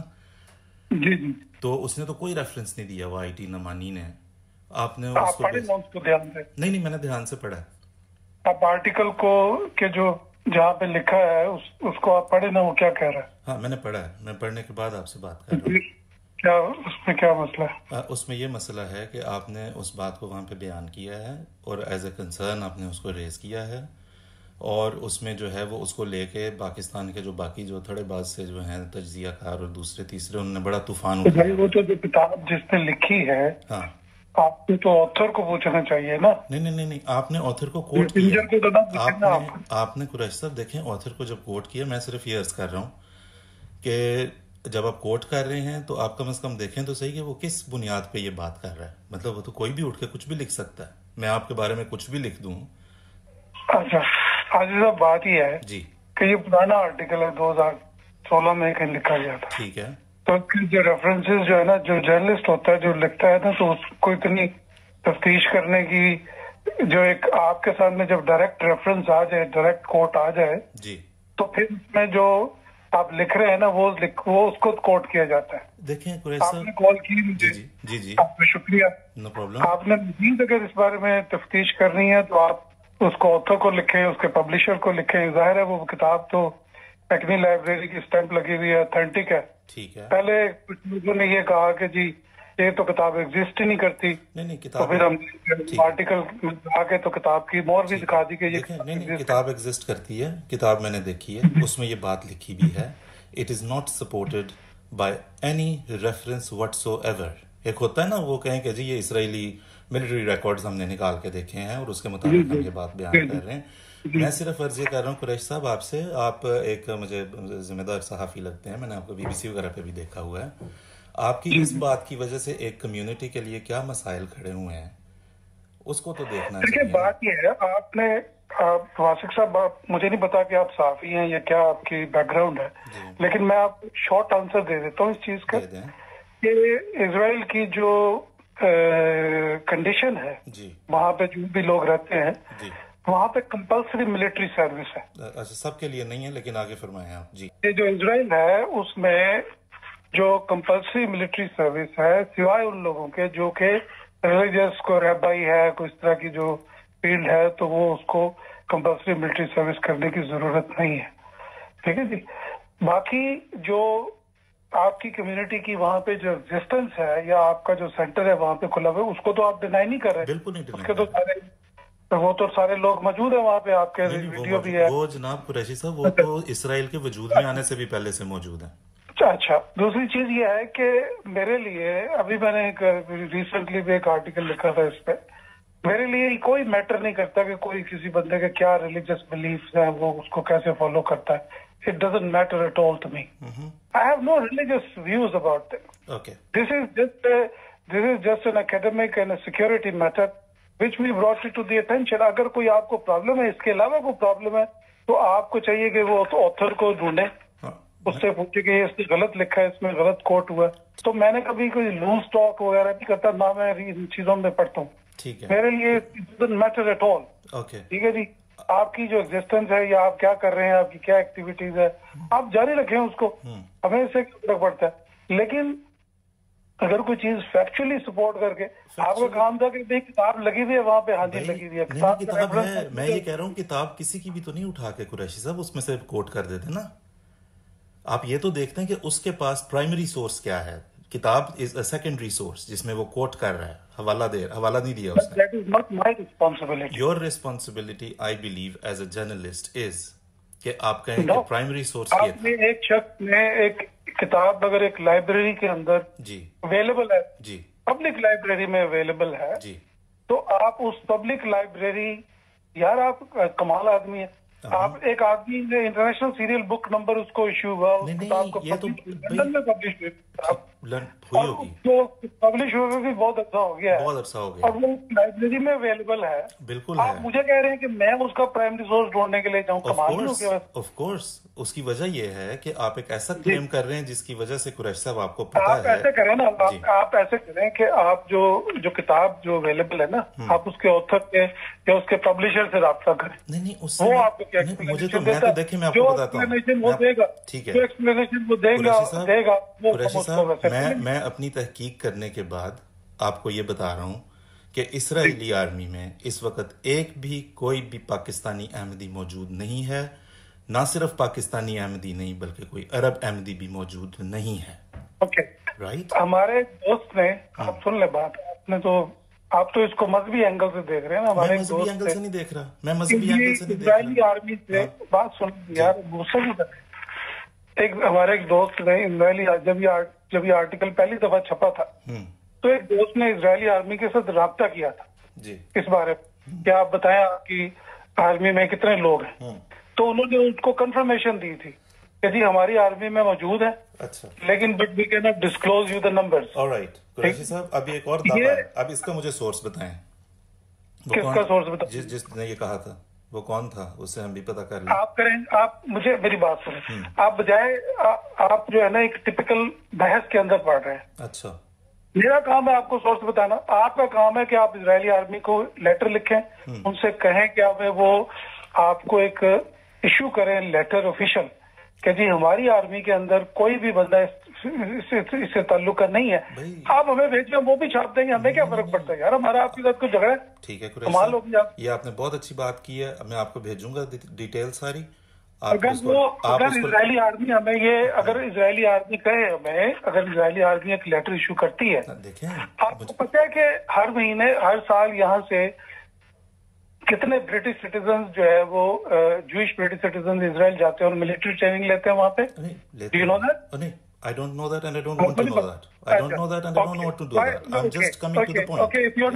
تو اس نے تو کوئی ریفرنس نہیں دیا وہ آئی ٹی نمانی نے. آپ نے اس کو نہیں میں نے دھیان سے پڑھا. آپ آرٹیکل کو کہ جو جہاں پہ لکھا ہے اس کو آپ پڑھے نا, وہ کیا کہہ رہا ہے. ہاں میں نے پڑھا ہے, میں پڑھنے کے بعد آپ سے بات کر رہا ہوں. کیا اس میں کیا مسئلہ ہے؟ اس میں یہ مسئلہ ہے کہ آپ نے اس بات کو وہاں پہ بیان کیا ہے, اور ایز اے کنسرن آپ نے اس کو ریز کیا ہے, اور اس میں جو ہے وہ اس کو لے کے پاکستان کے جو باقی جو تھوڑے بعض سے جو ہیں تجزیہ کار اور دوسرے تیسرے, انہوں نے بڑا طوفان اٹھایا. وہ تو جو کتاب جس نے لکھی ہے, ہاں آپ کو تو آتھر کو پوچھنا چاہیے نا. نہیں آپ نے آتھر کو کوٹ کیا. آپ نے قریشی صاحب دیکھیں آتھر کو جب کوٹ کیا, میں صرف یہ عرض کر رہا ہوں کہ جب آپ کوٹ کر رہے ہیں تو آپ کم از کم دیکھیں تو صحیح کہ وہ کس بنیاد پہ یہ بات کر رہا ہے. مطلب وہ تو کوئی بھی اٹھ کے کچھ بھی لکھ سکتا ہے, میں آپ کے بارے میں کچھ بھی لکھ دوں. اچھا عزیز صاحب, بات یہ ہے جی کہ یہ پرانا آرٹیکل ہے 2016 میں کہیں لکھا گیا تھا. ٹھیک ہے. تو جو ریفرنسز جو ہے نا, جو جرنلسٹ ہوتا ہے جو لکھتا ہے نا, تو اس کو اتنی تفتیش کرنے کی जो एक आपके सामने जब डायरेक्ट रेफरेंस आ जाए, डायरेक्ट कोट आ जाए, जी तो फिर उसमें जो आप लिख रहे हैं ना वो उसको कोट किया जाता है। देखें कुरैशी आपने साहब, कॉल की जी मुझे, जी जी जी, आपका शुक्रिया। No problem. आपने मजीद अगर इस बारे में तफ्तीश करनी है तो आप उसको ऑथर को लिखें, उसके पब्लिशर को लिखें। जाहिर है वो किताब तो हैकनी लाइब्रेरी की स्टैंप लगी हुई है, ऑथेंटिक है। ठीक है, पहले कुछ लोगों ने ये कहा कि जी ये तो किताब एग्जिस्ट ही नहीं करती, नहीं तो किताब, फिर हम ठीक। आर्टिकल आके तो किताब की मोहर भी दिखा दी कि ये देखें नहीं किताब एग्जिस्ट करती है, किताब मैंने देखी है, उसमें ये बात लिखी भी है, it is not supported by any reference whatsoever. एक होता है ना वो कहें कि जी ये इसराइली मिलिट्री रिकॉर्ड्स हमने निकाल के देखे हैं और उसके मुताबिक हम ये बात बयान कर रहे हैं। मैं सिर्फ अर्ज ये कर रहा हूँ कुरैशी साहब आपसे, आप एक मुझे जिम्मेदार सहाफ़ी लगते हैं, मैंने आपको BBC वगैरह पे भी देखा हुआ है। आपकी इस बात की वजह से एक कम्युनिटी के लिए क्या मसाइल खड़े हुए हैं उसको तो देखना देखिए चाहिए। बात ये है, आपने वासिक साहब मुझे नहीं पता कि आप साफी हैं या क्या आपकी बैकग्राउंड है, लेकिन मैं आप शॉर्ट आंसर दे देता हूँ इस चीज का दे दें कि इजराइल की जो कंडीशन है जी वहाँ पे जो भी लोग रहते हैं जी, वहाँ पे कंपल्सरी मिलिट्री सर्विस है। अच्छा सबके लिए नहीं है लेकिन आगे फरमाएं आप जी। ये जो इजराइल है उसमें जो कंपल्सरी मिलिट्री सर्विस है, सिवाय उन लोगों के जो कि रिलीजियस को रैबाई है, कोई इस तरह की जो फील्ड है, तो वो उसको कंपल्सरी मिलिट्री सर्विस करने की जरूरत नहीं है। ठीक है जी। बाकी जो आपकी कम्युनिटी की वहाँ पे जो एग्जिस्टेंस है या आपका जो सेंटर है वहाँ पे खुला हुआ है, उसको तो आप डिनाई नहीं कर रहे। बिल्कुल नहीं उसके तो सारे वो तो सारे लोग मौजूद है वहाँ पे, आपके वीडियो भी है। वो जनाब कुरैशी साहब वो तो इसराइल के वजूद में आने से भी पहले से मौजूद है। अच्छा, दूसरी चीज ये है कि मेरे लिए अभी मैंने एक रिसेंटली भी एक आर्टिकल लिखा था इस पे, मेरे लिए कोई मैटर नहीं करता कि कोई किसी बंदे के क्या रिलीजियस बिलीफ्स हैं, वो उसको कैसे फॉलो करता है। It doesn't matter at all to me. I have no religious views about it. Okay, this is just an academic and security matter which we brought it to the attention. अगर कोई आपको प्रॉब्लम है, इसके अलावा कोई प्रॉब्लम है, तो आपको चाहिए कि वो ऑथर को ढूंढे, उससे पूछे कि इसने गलत लिखा है, इसमें गलत कोट हुआ। तो मैंने कभी कोई लूज टॉक वगैरह नहीं करता, ना मैं इन चीजों में पढ़ता हूँ। ठीक है, मेरे लिए it doesn't matter at all. Okay, ठीक है जी। आपकी जो एग्जिस्टेंस है या आप क्या कर रहे हैं, आपकी क्या एक्टिविटीज है, आप जारी रखें उसको, हमें इससे फर्क पड़ता है। लेकिन अगर कोई चीज फैक्चुअली सपोर्ट करके, आपका काम था कि भाई किताब लगी हुई है वहां पे, हाँ जी लगी हुई है किताब है। मैं ये कह रहा हूँ किताब किसी की भी तो नहीं उठा के कुरैशी साहब उसमें से कोट कर देते ना। आप ये तो देखते हैं कि उसके पास प्राइमरी सोर्स क्या है। किताब इज अ सेकेंडरी सोर्स जिसमें वो कोट कर रहा है, हवाला नहीं दिया उसने। That is not my responsibility. Your responsibility I believe as a journalist is कि आप कहें कि प्राइमरी सोर्स ये आपने एक शख्स ने एक किताब अगर एक लाइब्रेरी के अंदर जी अवेलेबल है, जी पब्लिक लाइब्रेरी में अवेलेबल है, जी, तो आप उस पब्लिक लाइब्रेरी, यार आप कमाल आदमी है, आप एक आदमी ने इंटरनेशनल सीरियल बुक नंबर उसको इश्यू हुआ, उस किताब को ये तो लंदन में पब्लिश हुई होगी, तो पब्लिश हुए भी बहुत अच्छा हो गया है, बहुत अच्छा हो गया, और वो लाइब्रेरी में अवेलेबल है। बिल्कुल आप है। मुझे कह रहे हैं कि मैं उसका प्राइमरी सोर्स ढूंढने के लिए जाऊँ, कमाल नहीं हो गया। ऑफ कोर्स उसकी वजह यह है कि आप एक ऐसा क्लेम कर रहे हैं जिसकी वजह से कुरैशी साहब आपको पता आप है। ऐसे करें ना, आप ऐसे करें कि आप जो किताब जो अवेलेबल है ना, आप उसके ऑथर के या उसके पब्लिशर से राब्ता करें। नहीं वो आपको क्या मुझे तो मैं तो देखिए मैं आपको बताता हूँ, वो देगा, ठीक है जो एक्सप्लेनेशन वो देगा कुरैशी साहब, मैं अपनी तहकीक करने के बाद आपको ये बता रहा हूँ कि इसराइली आर्मी में इस वक्त एक भी कोई भी पाकिस्तानी अहमदी मौजूद नहीं है। ना सिर्फ पाकिस्तानी अहमदी नहीं बल्कि कोई अरब अहमदी भी मौजूद नहीं है। Okay, right. हमारे दोस्त ने, आप सुन ले बात, आपने तो आप तो इसको मजहबी एंगल से देख रहे हैं ना। हमारे मजहबी एंगल से नहीं देख रहा, मैं मजहबी एंगल से नहीं देख इजरायली आर्मी से बात सुन यार, गुस्सा नहीं कर। एक हमारे एक दोस्त ने इजरायली, जब ये आर्टिकल पहली दफा छपा था, तो एक दोस्त ने इजरायली आर्मी के साथ राब्ता किया था जी इस बारे में कि आप बताएं आपकी आर्मी में कितने लोग हैं। तो उन्होंने उसको कंफर्मेशन दी थी कि जी हमारी आर्मी में मौजूद है, अच्छा, लेकिन but we can not disclose you the numbers. Alright. Qureshi साहब अब एक और दावा है, अब इसका मुझे सोर्स बताएं। किसका सोर्स बताएं? जिसने ये कहा था वो कौन था, उससे हम भी पता कर लें। आप करें, आप मुझे मेरी बात सुनें। आप बजाय आप जो है ना एक टिपिकल बहस के अंदर पढ़ रहे हैं। अच्छा, میرا کام ہے آپ کو سورس بتانا. آپ کا کام ہے کہ آپ اسرائیلی آرمی کو لیٹر لکھیں, ان سے کہیں کہ وہ آپ کو ایک ایشو کریں لیٹر آفیشل کہ جی ہماری آرمی کے اندر کوئی بھی بندہ اس سے تعلق کا نہیں ہے, آپ ہمیں بھیجیں, وہ بھی چھاپ دیں گے, ہمیں کیا فرق پڑتا ہے یار, ہمارا آپ کے ساتھ کوئی جھگڑا ہے. ٹھیک ہے قریش صاحب, یہ آپ نے بہت اچھی بات کی ہے, میں آپ کو بھیجوں گا ڈیٹیل ساری. اگر اسرائیلی آرمی ہمیں اگر اسرائیلی آرمی کہے ہمیں, اگر اسرائیلی آرمی ایک لیٹر ایشو کرتی ہے, آپ کو پتہ ہے کہ ہر مہینے ہر سال یہاں سے کتنے برٹش سٹیزنز جو ہے وہ جوئش برٹش سٹیزنز اسرائیل جاتے ہیں اور ملٹری ٹریننگ لیتے ہیں وہاں پہ. Do you know that? I don't know that and I don't want to know that. I don't know that and I don't know what to do that. I'm just coming to the point. Okay, if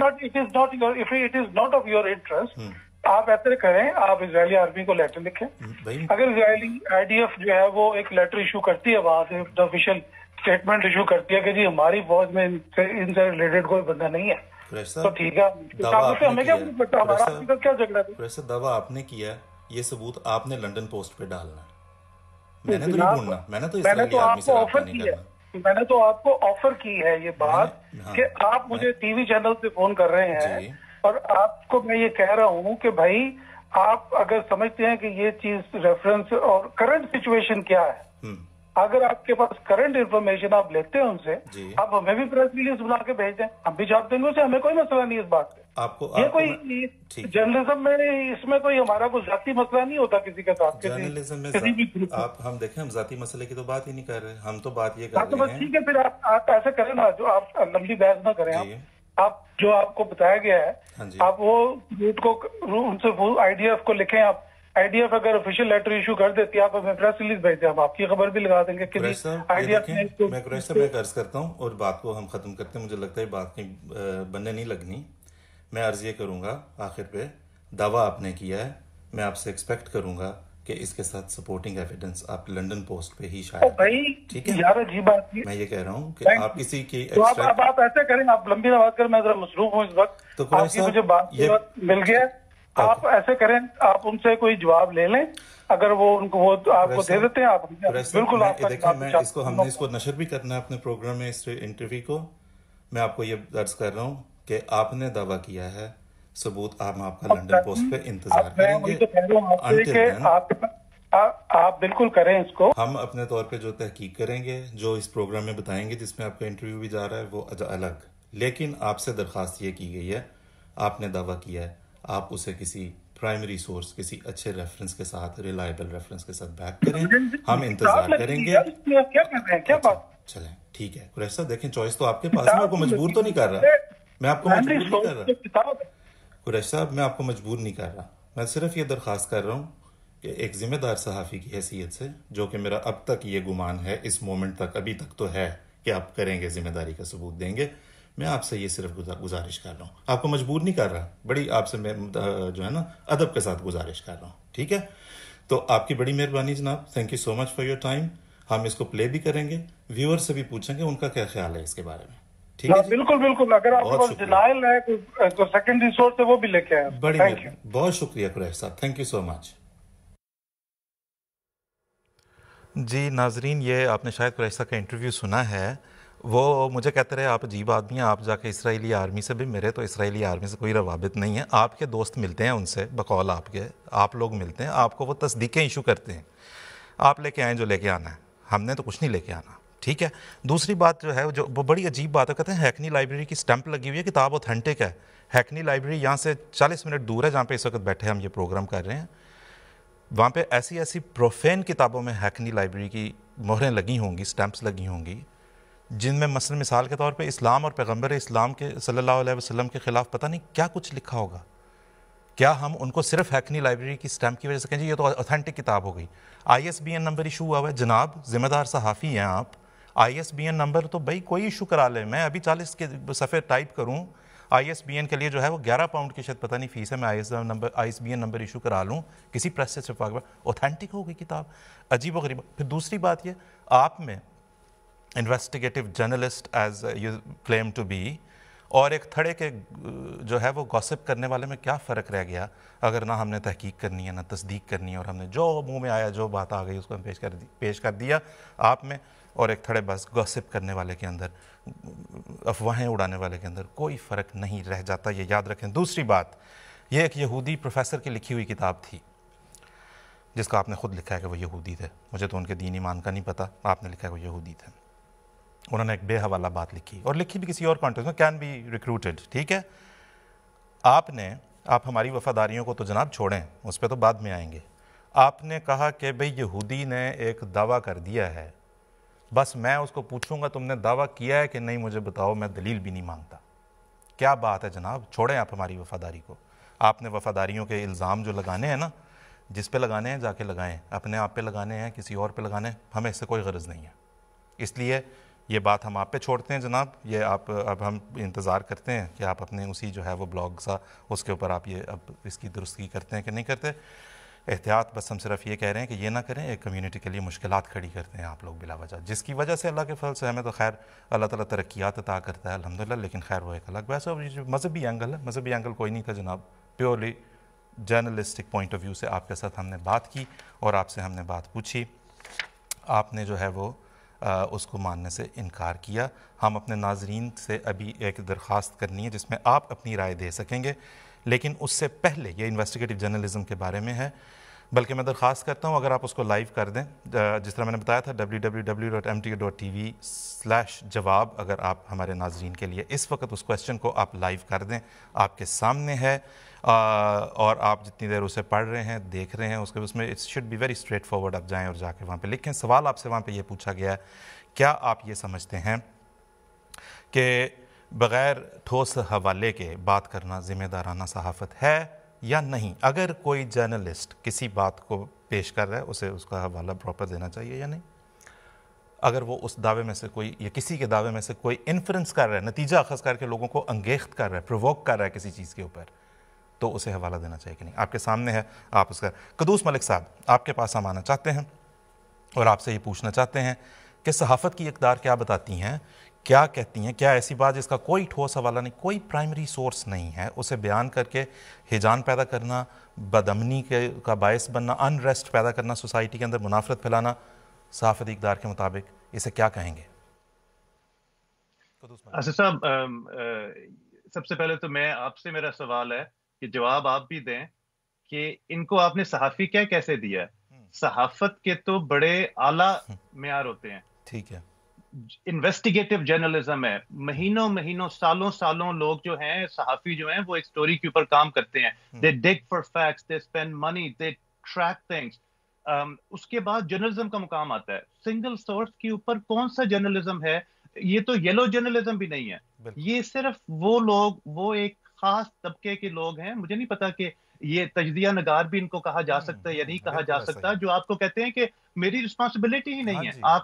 it is not of your interest, آپ ایسے کریں, آپ اسرائیلی آرمی کو لیٹر لکھیں. اگر اسرائیلی IDF جو ہے وہ ایک لیٹر ایشو کرتی ہے وہاں سے, آفیشیل اسٹیٹمنٹ ایشو کرتی ہے کہ جی ہماری فوج میں ان سے ریلیٹڈ کوئی بندہ نہیں ہے, تو ٹھیک ہے, ہمیں کیا پتا, ہمارا کیا جھگڑا ہے. دعویٰ آپ نے کیا, یہ ثبوت آپ نے لنڈن پوسٹ پہ ڈالنا ہے, میں نے تو نہیں ڈھونڈنا, میں نے تو اسرائیلی آرمی سے رابطہ نہیں کرنا. میں نے تو آپ کو آفر کی ہے یہ بات کہ آپ مجھے ٹی وی چینل سے فون کر رہے ہیں, اور آپ کو میں یہ کہہ رہا ہوں کہ بھائی آپ اگر سمجھتے ہیں کہ یہ چیز ریفرنس اور کرنٹ سچویشن کیا ہے, اگر آپ کے پاس کرنٹ انفارمیشن آپ لیتے ہیں ان سے, آپ ہمیں بھی پریس ریلیز بنا کے بھیج دیں, ہم بھی چھاپ دیں گے اسے, ہمیں کوئی مسئلہ نہیں اس بات سے. یہ کوئی جرنلزم میں اس میں کوئی ہمارا کوئی ذاتی مسئلہ نہیں ہوتا کسی کے ساتھ. جرنلزم میں ہم دیکھیں, ہم ذاتی مسئلے کی تو بات ہی نہیں کر رہے, ہم تو بات یہ کر رہے ہیں. ٹھیک ہے, پھر آپ ایسے کریں نا, جو آپ لمبی بحث نہ کریں, آپ جو آپ کو بتایا گیا ہے آپ وہ روٹ کو ان سے IDF کو لکھیں. آپ IDF اگر آفیشیل لیٹر ایشو کر دیتی ہے, آپ ہمیں پریس ریلیز بھیج دیں, ہم آپ کی خبر بھی لگا دیں گے. میں قریش صاحب ایک عرض کرتا ہوں اور بات کو ہم ختم کرتے ہیں, مجھے لگتا ہے بات کہیں بننے نہیں لگنی. میں عرض یہ کروں گا آخر پہ, دعویٰ آپ نے کیا ہے, میں آپ سے ایکسپیکٹ کروں گا کہ اس کے ساتھ سپورٹنگ ایویڈنس آپ لنڈن پوسٹ پہ ہی شائع کریں. ٹھیک ہے یار, عجیب بات ہے, میں یہ کہہ رہا ہوں کہ آپ کسی کی آپ ایسے کریں, آپ لمبی بات کریں, میں ذرا مصروف ہوں اس وقت, تو مجھے بات مل گیا, آپ ایسے کریں, آپ ان سے کوئی جواب لے لیں, اگر وہ ان کو آپ کو دے دیتے ہیں, آپ بالکل دیکھیں, میں اس کو, ہم نے اس کو نشر بھی کرنا ہے اپنے پروگرام میں, اس انٹرویو کو. میں آپ کو یہ عرض کر رہا ہوں کہ آپ نے دعویٰ کیا ہے, ثبوت آپ کا لنڈن پوسٹ پہ انتظار کریں گے. آپ بالکل کریں اس کو, ہم اپنے طور پہ جو تحقیق کریں گے, جو اس پروگرام میں بتائیں گے جس میں آپ کا انٹرویو بھی جا رہا ہے, وہ الگ. لیکن آپ سے درخواست یہ کی گئی ہے, آپ نے دعویٰ کیا ہے, آپ اسے کسی پرائمری سورس, کسی اچھے ریفرنس کے ساتھ, ریلائبل ریفرنس کے ساتھ بیک کریں, ہم انتظار کریں گے. چلیں ٹھیک ہے قریش صاحب, دیکھیں چوائس تو آپ کے پاس ہے, میں آپ کو مجبور تو نہیں کر رہا, میں آپ کو مجبور نہیں کر رہا قریش صاحب, میں آپ کو مجبور نہیں کر رہا, میں صرف یہ درخواست کر رہا ہوں کہ ایک ذمہ دار صحافی کی حیثیت سے, جو کہ میرا اب تک یہ گمان ہے, اس مومنٹ تک, ابھی تک تو ہے کہ آپ کریں گے, ذمہ داری کا ثبوت دیں گے, میں آپ سے یہ صرف گزارش کر رہا ہوں, آپ کو مجبور نہیں کر رہا, بڑی آپ سے میں جو ہے نا ادب کے ساتھ گزارش کر رہا ہوں. ٹھیک ہے, تو آپ کی بڑی مہربانی جناب, thank you so much for your time. ہم اس کو پلے بھی کریں گے, ویور سے بھی پوچھیں گے ان کا کیا خیال ہے اس کے بارے میں. ٹھیک ہے, بالکل بالکل, اگر آپ کے پاس ڈینائل ہے تو سیکنڈری سورس ہے وہ بھی لے کے آئیں. بڑی بہت شکریہ قریش صاحب, تھینک یو سو مچ. جی ناظرین, یہ آپ نے شاید قریش صاحب کا انٹرویو سنا ہے. وہ مجھے کہتے رہے آپ عجیب آدمی ہیں, آپ جا کے اسرائیلی آرمی سے بھی, میرے تو اسرائیلی آرمی سے کوئی روابط نہیں ہے. آپ کے دوست ملتے ہیں ان سے, بقول آپ کے, آپ لوگ ملتے ہیں, آپ کو وہ تصدیقیں ایشو کرتے ہیں, آپ لے کے آئیں جو لے کے آنا ہے, ہم نے تو کچھ نہیں لے کے آنا. ٹھیک ہے, دوسری بات جو ہے, جو وہ بڑی عجیب بات ہے, کہتے ہیں ہیکنی لائبریری کی سٹیمپ لگی ہوئی ہے, کتاب اوتھینٹک ہے. ہیکنی لائبریری یہاں سے 40 منٹ دور ہے, جہاں پہ اس وقت بیٹھے ہم یہ پروگرام کر رہے ہیں. وہاں پہ ایسی ایسی پروفین کتابوں میں ہیکنی لائبریری کی مہریں لگی ہوں گی, سٹیمپس لگی ہوں گی, جن میں مثال کے طور پہ اسلام اور پیغمبر اسلام کے صلی اللہ علیہ وسلم کے خلاف پتہ نہیں کیا کچھ لکھا ہوگا. کیا ہم ان کو صرف ہیکنی لائبریری کی سٹیمپ کی وجہ سے کہیں جی یہ تو اوتھینٹک کتاب ہو گئی؟ ISBN نمبر ایشو ہوا ہوا ہے جناب, ذمہ دار صحافی ہیں آپ, ISBN نمبر تو بھائی کوئی ایشو کرا لے, میں ابھی 40 کے صفحے ٹائپ کروں, ISBN کے لیے جو ہے وہ 11 پاؤنڈ کی شاید پتہ نہیں فیس ہے, میں ISBN نمبر ایشو کرا لوں کسی پریس سے چھپا کر, اوتھینٹک ہو گئی کتاب. عجیب و غریب. پھر دوسری بات یہ, آپ میں investigative journalist as you claim to be, اور ایک تھڑے کے جو ہے وہ گوسپ کرنے والے میں کیا فرق رہ گیا اگر نہ ہم نے تحقیق کرنی ہے نہ تصدیق کرنی ہے، اور ہم نے جو منہ میں آیا جو بات آ گئی اس کو ہم پیش کر دیا آپ میں، اور ایک تھڑے بس گوسپ کرنے والے کے اندر، افواہیں اڑانے والے کے اندر کوئی فرق نہیں رہ جاتا، یہ یاد رکھیں۔ دوسری بات، یہ ایک یہودی پروفیسر کی لکھی ہوئی کتاب تھی جس کا آپ نے خود لکھا ہے کہ وہ یہودی تھے، مجھے تو ان کے دین ایمان کا نہیں پتہ، آپ نے لکھا ہے وہ یہودی تھے۔ انہوں نے ایک بے حوالہ بات لکھی، اور لکھی بھی کسی اور کانٹیکسٹ میں، کین بی ریکروٹڈ، ٹھیک ہے۔ آپ ہماری وفاداریوں کو تو جناب چھوڑیں، اس پہ تو بعد میں آئیں گے۔ آپ نے کہا کہ بھئی یہودی نے ایک دعویٰ کر دیا ہے، بس میں اس کو پوچھوں گا تم نے دعویٰ کیا ہے کہ نہیں مجھے بتاؤ، میں دلیل بھی نہیں مانگتا۔ کیا بات ہے جناب، چھوڑیں آپ ہماری وفاداری کو۔ آپ نے وفاداریوں کے الزام جو لگانے ہیں نا، جس پہ لگانے ہیں جا کے لگائیں، اپنے آپ پہ لگانے ہیں کسی اور پہ لگانے ہیں، ہمیں اس سے کوئی غرض نہیں ہے۔ اس لیے یہ بات ہم آپ پہ چھوڑتے ہیں جناب، یہ آپ اب ہم انتظار کرتے ہیں کہ آپ اپنے اسی جو ہے وہ بلاگ سا اس کے اوپر آپ یہ اب اس کی درستگی کرتے ہیں کہ نہیں کرتے۔ احتیاط بس ہم صرف یہ کہہ رہے ہیں کہ یہ نہ کریں، ایک کمیونٹی کے لیے مشکلات کھڑی کرتے ہیں آپ لوگ بلا وجہ، جس کی وجہ سے اللہ کے فضل سے ہمیں تو خیر اللہ تعالیٰ ترقیات عطا کرتا ہے الحمدللہ، لیکن خیر وہ ایک الگ ویسا جو مذہبی اینگل ہے، مذہبی اینگل کوئی نہیں تھا جناب، purely journalistic point of view سے آپ کے ساتھ ہم نے بات کی اور آپ سے ہم نے بات پوچھی، آپ نے جو ہے وہ اس کو ماننے سے انکار کیا۔ ہم اپنے ناظرین سے ابھی ایک درخواست کرنی ہے جس میں آپ اپنی رائے دے سکیں گے، لیکن اس سے پہلے یہ انویسٹیگیٹو جرنلزم کے بارے میں ہے، بلکہ میں درخواست کرتا ہوں اگر آپ اس کو لائیو کر دیں، جس طرح میں نے بتایا تھا www.mta.tv/جواب، اگر آپ ہمارے ناظرین کے لیے اس وقت اس کویسچن کو آپ لائیو کر دیں، آپ کے سامنے ہے، اور آپ جتنی دیر اسے پڑھ رہے ہیں دیکھ رہے ہیں اس میں it should be very straight forward, آپ جائیں اور جا کے وہاں پہ لکھیں۔ سوال آپ سے وہاں پہ یہ پوچھا گیا ہے، کیا آپ یہ سمجھتے ہیں کہ بغیر ٹھوس حوالے کے بات کرنا ذمہ دارانہ صحافت ہے یا نہیں؟ اگر کوئی جرنلسٹ کسی بات کو پیش کر رہا ہے اسے اس کا حوالہ پراپر دینا چاہیے یا نہیں؟ اگر وہ اس دعوے میں سے کوئی یا کسی کے دعوے میں سے کوئی انفرنس کر رہا ہے، نتیجہ اخذ کر کے لوگوں کو انگیخت کر رہا ہے، پرووک کر رہا ہے کسی چیز کے اوپر، تو اسے حوالہ دینا چاہیے کہ نہیں؟ آپ کے سامنے ہے، آپ اس کا۔ قدوس ملک صاحب آپ کے پاس ہم آنا چاہتے ہیں اور آپ سے یہ پوچھنا چاہتے ہیں کہ صحافت کی اقدار کیا بتاتی ہیں، کیا کہتی ہیں؟ کیا ایسی بات جس کا کوئی ٹھوس حوالہ نہیں، کوئی پرائمری سورس نہیں ہے، اسے بیان کر کے ہیجان پیدا کرنا، بدامنی کا باعث بننا، انریسٹ پیدا کرنا، سوسائٹی کے اندر منافرت پھیلانا، صحافتی اقدار کے مطابق اسے کیا کہیں گے؟ اسد صاحب، سب سے پہلے تو میں آپ سے میرا سوال ہے کہ جواب آپ بھی دیں کہ ان کو آپ نے صحافی کیسے دیا ہے؟ صحافت کے تو بڑے اعلیٰ معیار ہوتے ہیں، ٹھیک ہے، انویسٹیگیٹو جرنلزم ہے، مہینوں سالوں لوگ جو ہیں صحافی جو ہیں وہ ایک سٹوری کے اوپر کام کرتے ہیں، they dig for facts, they spend money, they track things۔ اس کے بعد جرنلزم کا مقام آتا ہے، سنگل سورس کے اوپر کون سا جرنلزم ہے؟ یہ تو یلو جرنلزم بھی نہیں ہے، یہ صرف وہ لوگ، وہ ایک خاص طبقے کے لوگ ہیں، مجھے نہیں پتا کہ یہ تجزیہ نگار بھی ان کو کہا جا سکتا ہے یا نہیں کہا جا سکتا، جو آپ کو کہتے ہیں کہ میری رسپانسبلٹی ہی نہیں ہے۔ آپ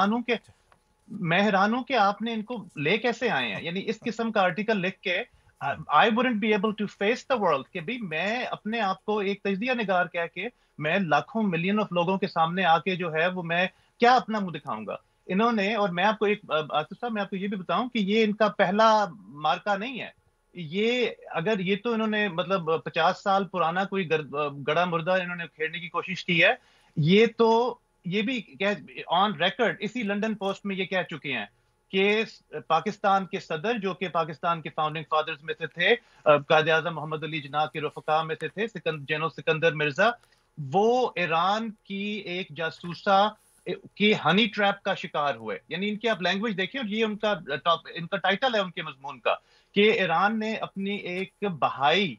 میں حیران ہوں کہ آپ نے ان کو لے کیسے آئے ہیں، یعنی اس قسم کا آرٹیکل لکھ کے I wouldn't be able to face the world کہ بھی میں اپنے آپ کو ایک تجزیہ نگار کہہ کے میں لاکھوں ملین آف لوگوں کے سامنے آ کے جو ہے وہ میں کیا اپنا منہ دکھاؤں گا؟ انہوں نے، اور میں آپ کو ایک آصف صاحب میں آپ کو یہ بھی بتاؤں کہ یہ ان کا پہلا مارکا نہیں ہے، یہ اگر یہ تو انہوں نے مطلب 50 سال پرانا کوئی گڑا مردہ انہوں نے کھیڑنے کی کوشش کی ہے، یہ تو یہ بھی آن ریکارڈ اسی لنڈن پوسٹ میں یہ کہہ چکے ہیں کہ پاکستان کے صدر جو کہ پاکستان کے فاؤنڈنگ فادرز میں سے تھے، قائد اعظم محمد علی جناح کے رفقا میں سے تھے، جنرل سکندر مرزا، وہ ایران کی ایک جاسوسہ کی ہنی ٹریپ کا شکار ہوئے۔ یعنی ان کی آپ لینگویج دیکھیں، اور یہ ان کا ٹائٹل ہے ان کے مضمون کا، کہ ایران نے اپنی ایک بہائی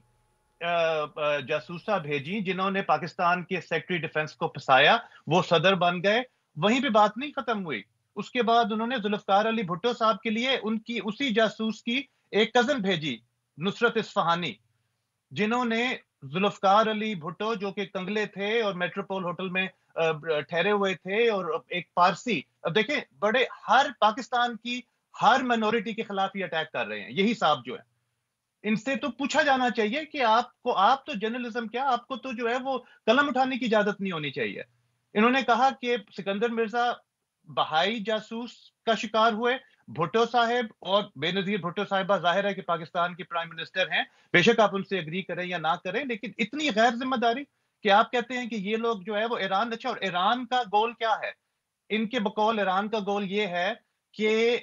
جاسوسہ بھیجی جنہوں نے پاکستان کے سیکرٹری ڈیفنس کو پھنسایا، وہ صدر بن گئے۔ وہیں پہ بات نہیں ختم ہوئی، اس کے بعد انہوں نے ذوالفقار علی بھٹو صاحب کے لیے ان کی اسی جاسوس کی ایک کزن بھیجی، نصرت اصفہانی، جنہوں نے ذوالفقار علی بھٹو جو کہ کنگلے تھے اور میٹروپول ہوٹل میں ٹھہرے ہوئے تھے، اور ایک پارسی، اب دیکھیں بڑے ہر پاکستان کی ہر مائنورٹی کے خلاف یہ اٹیک کر رہے ہیں یہی صاحب جو ہے۔ ان سے تو پوچھا جانا چاہیے کہ آپ تو جرنلزم کیا، آپ کو تو جو ہے وہ قلم اٹھانے کی اجازت نہیں ہونی چاہیے۔ انہوں نے کہا کہ سکندر مرزا بہائی جاسوس کا شکار ہوئے، بھٹو صاحب اور بے نظیر بھٹو صاحبہ ظاہر ہے کہ پاکستان کے پرائم منسٹر ہیں، بے شک آپ ان سے اگری کریں یا نہ کریں، لیکن اتنی غیر ذمہ داری کہ آپ کہتے ہیں کہ یہ لوگ جو ہے وہ ایران، اچھا اور ایران کا گول کیا ہے؟ ان کے بقول ایران کا گول یہ ہے کہ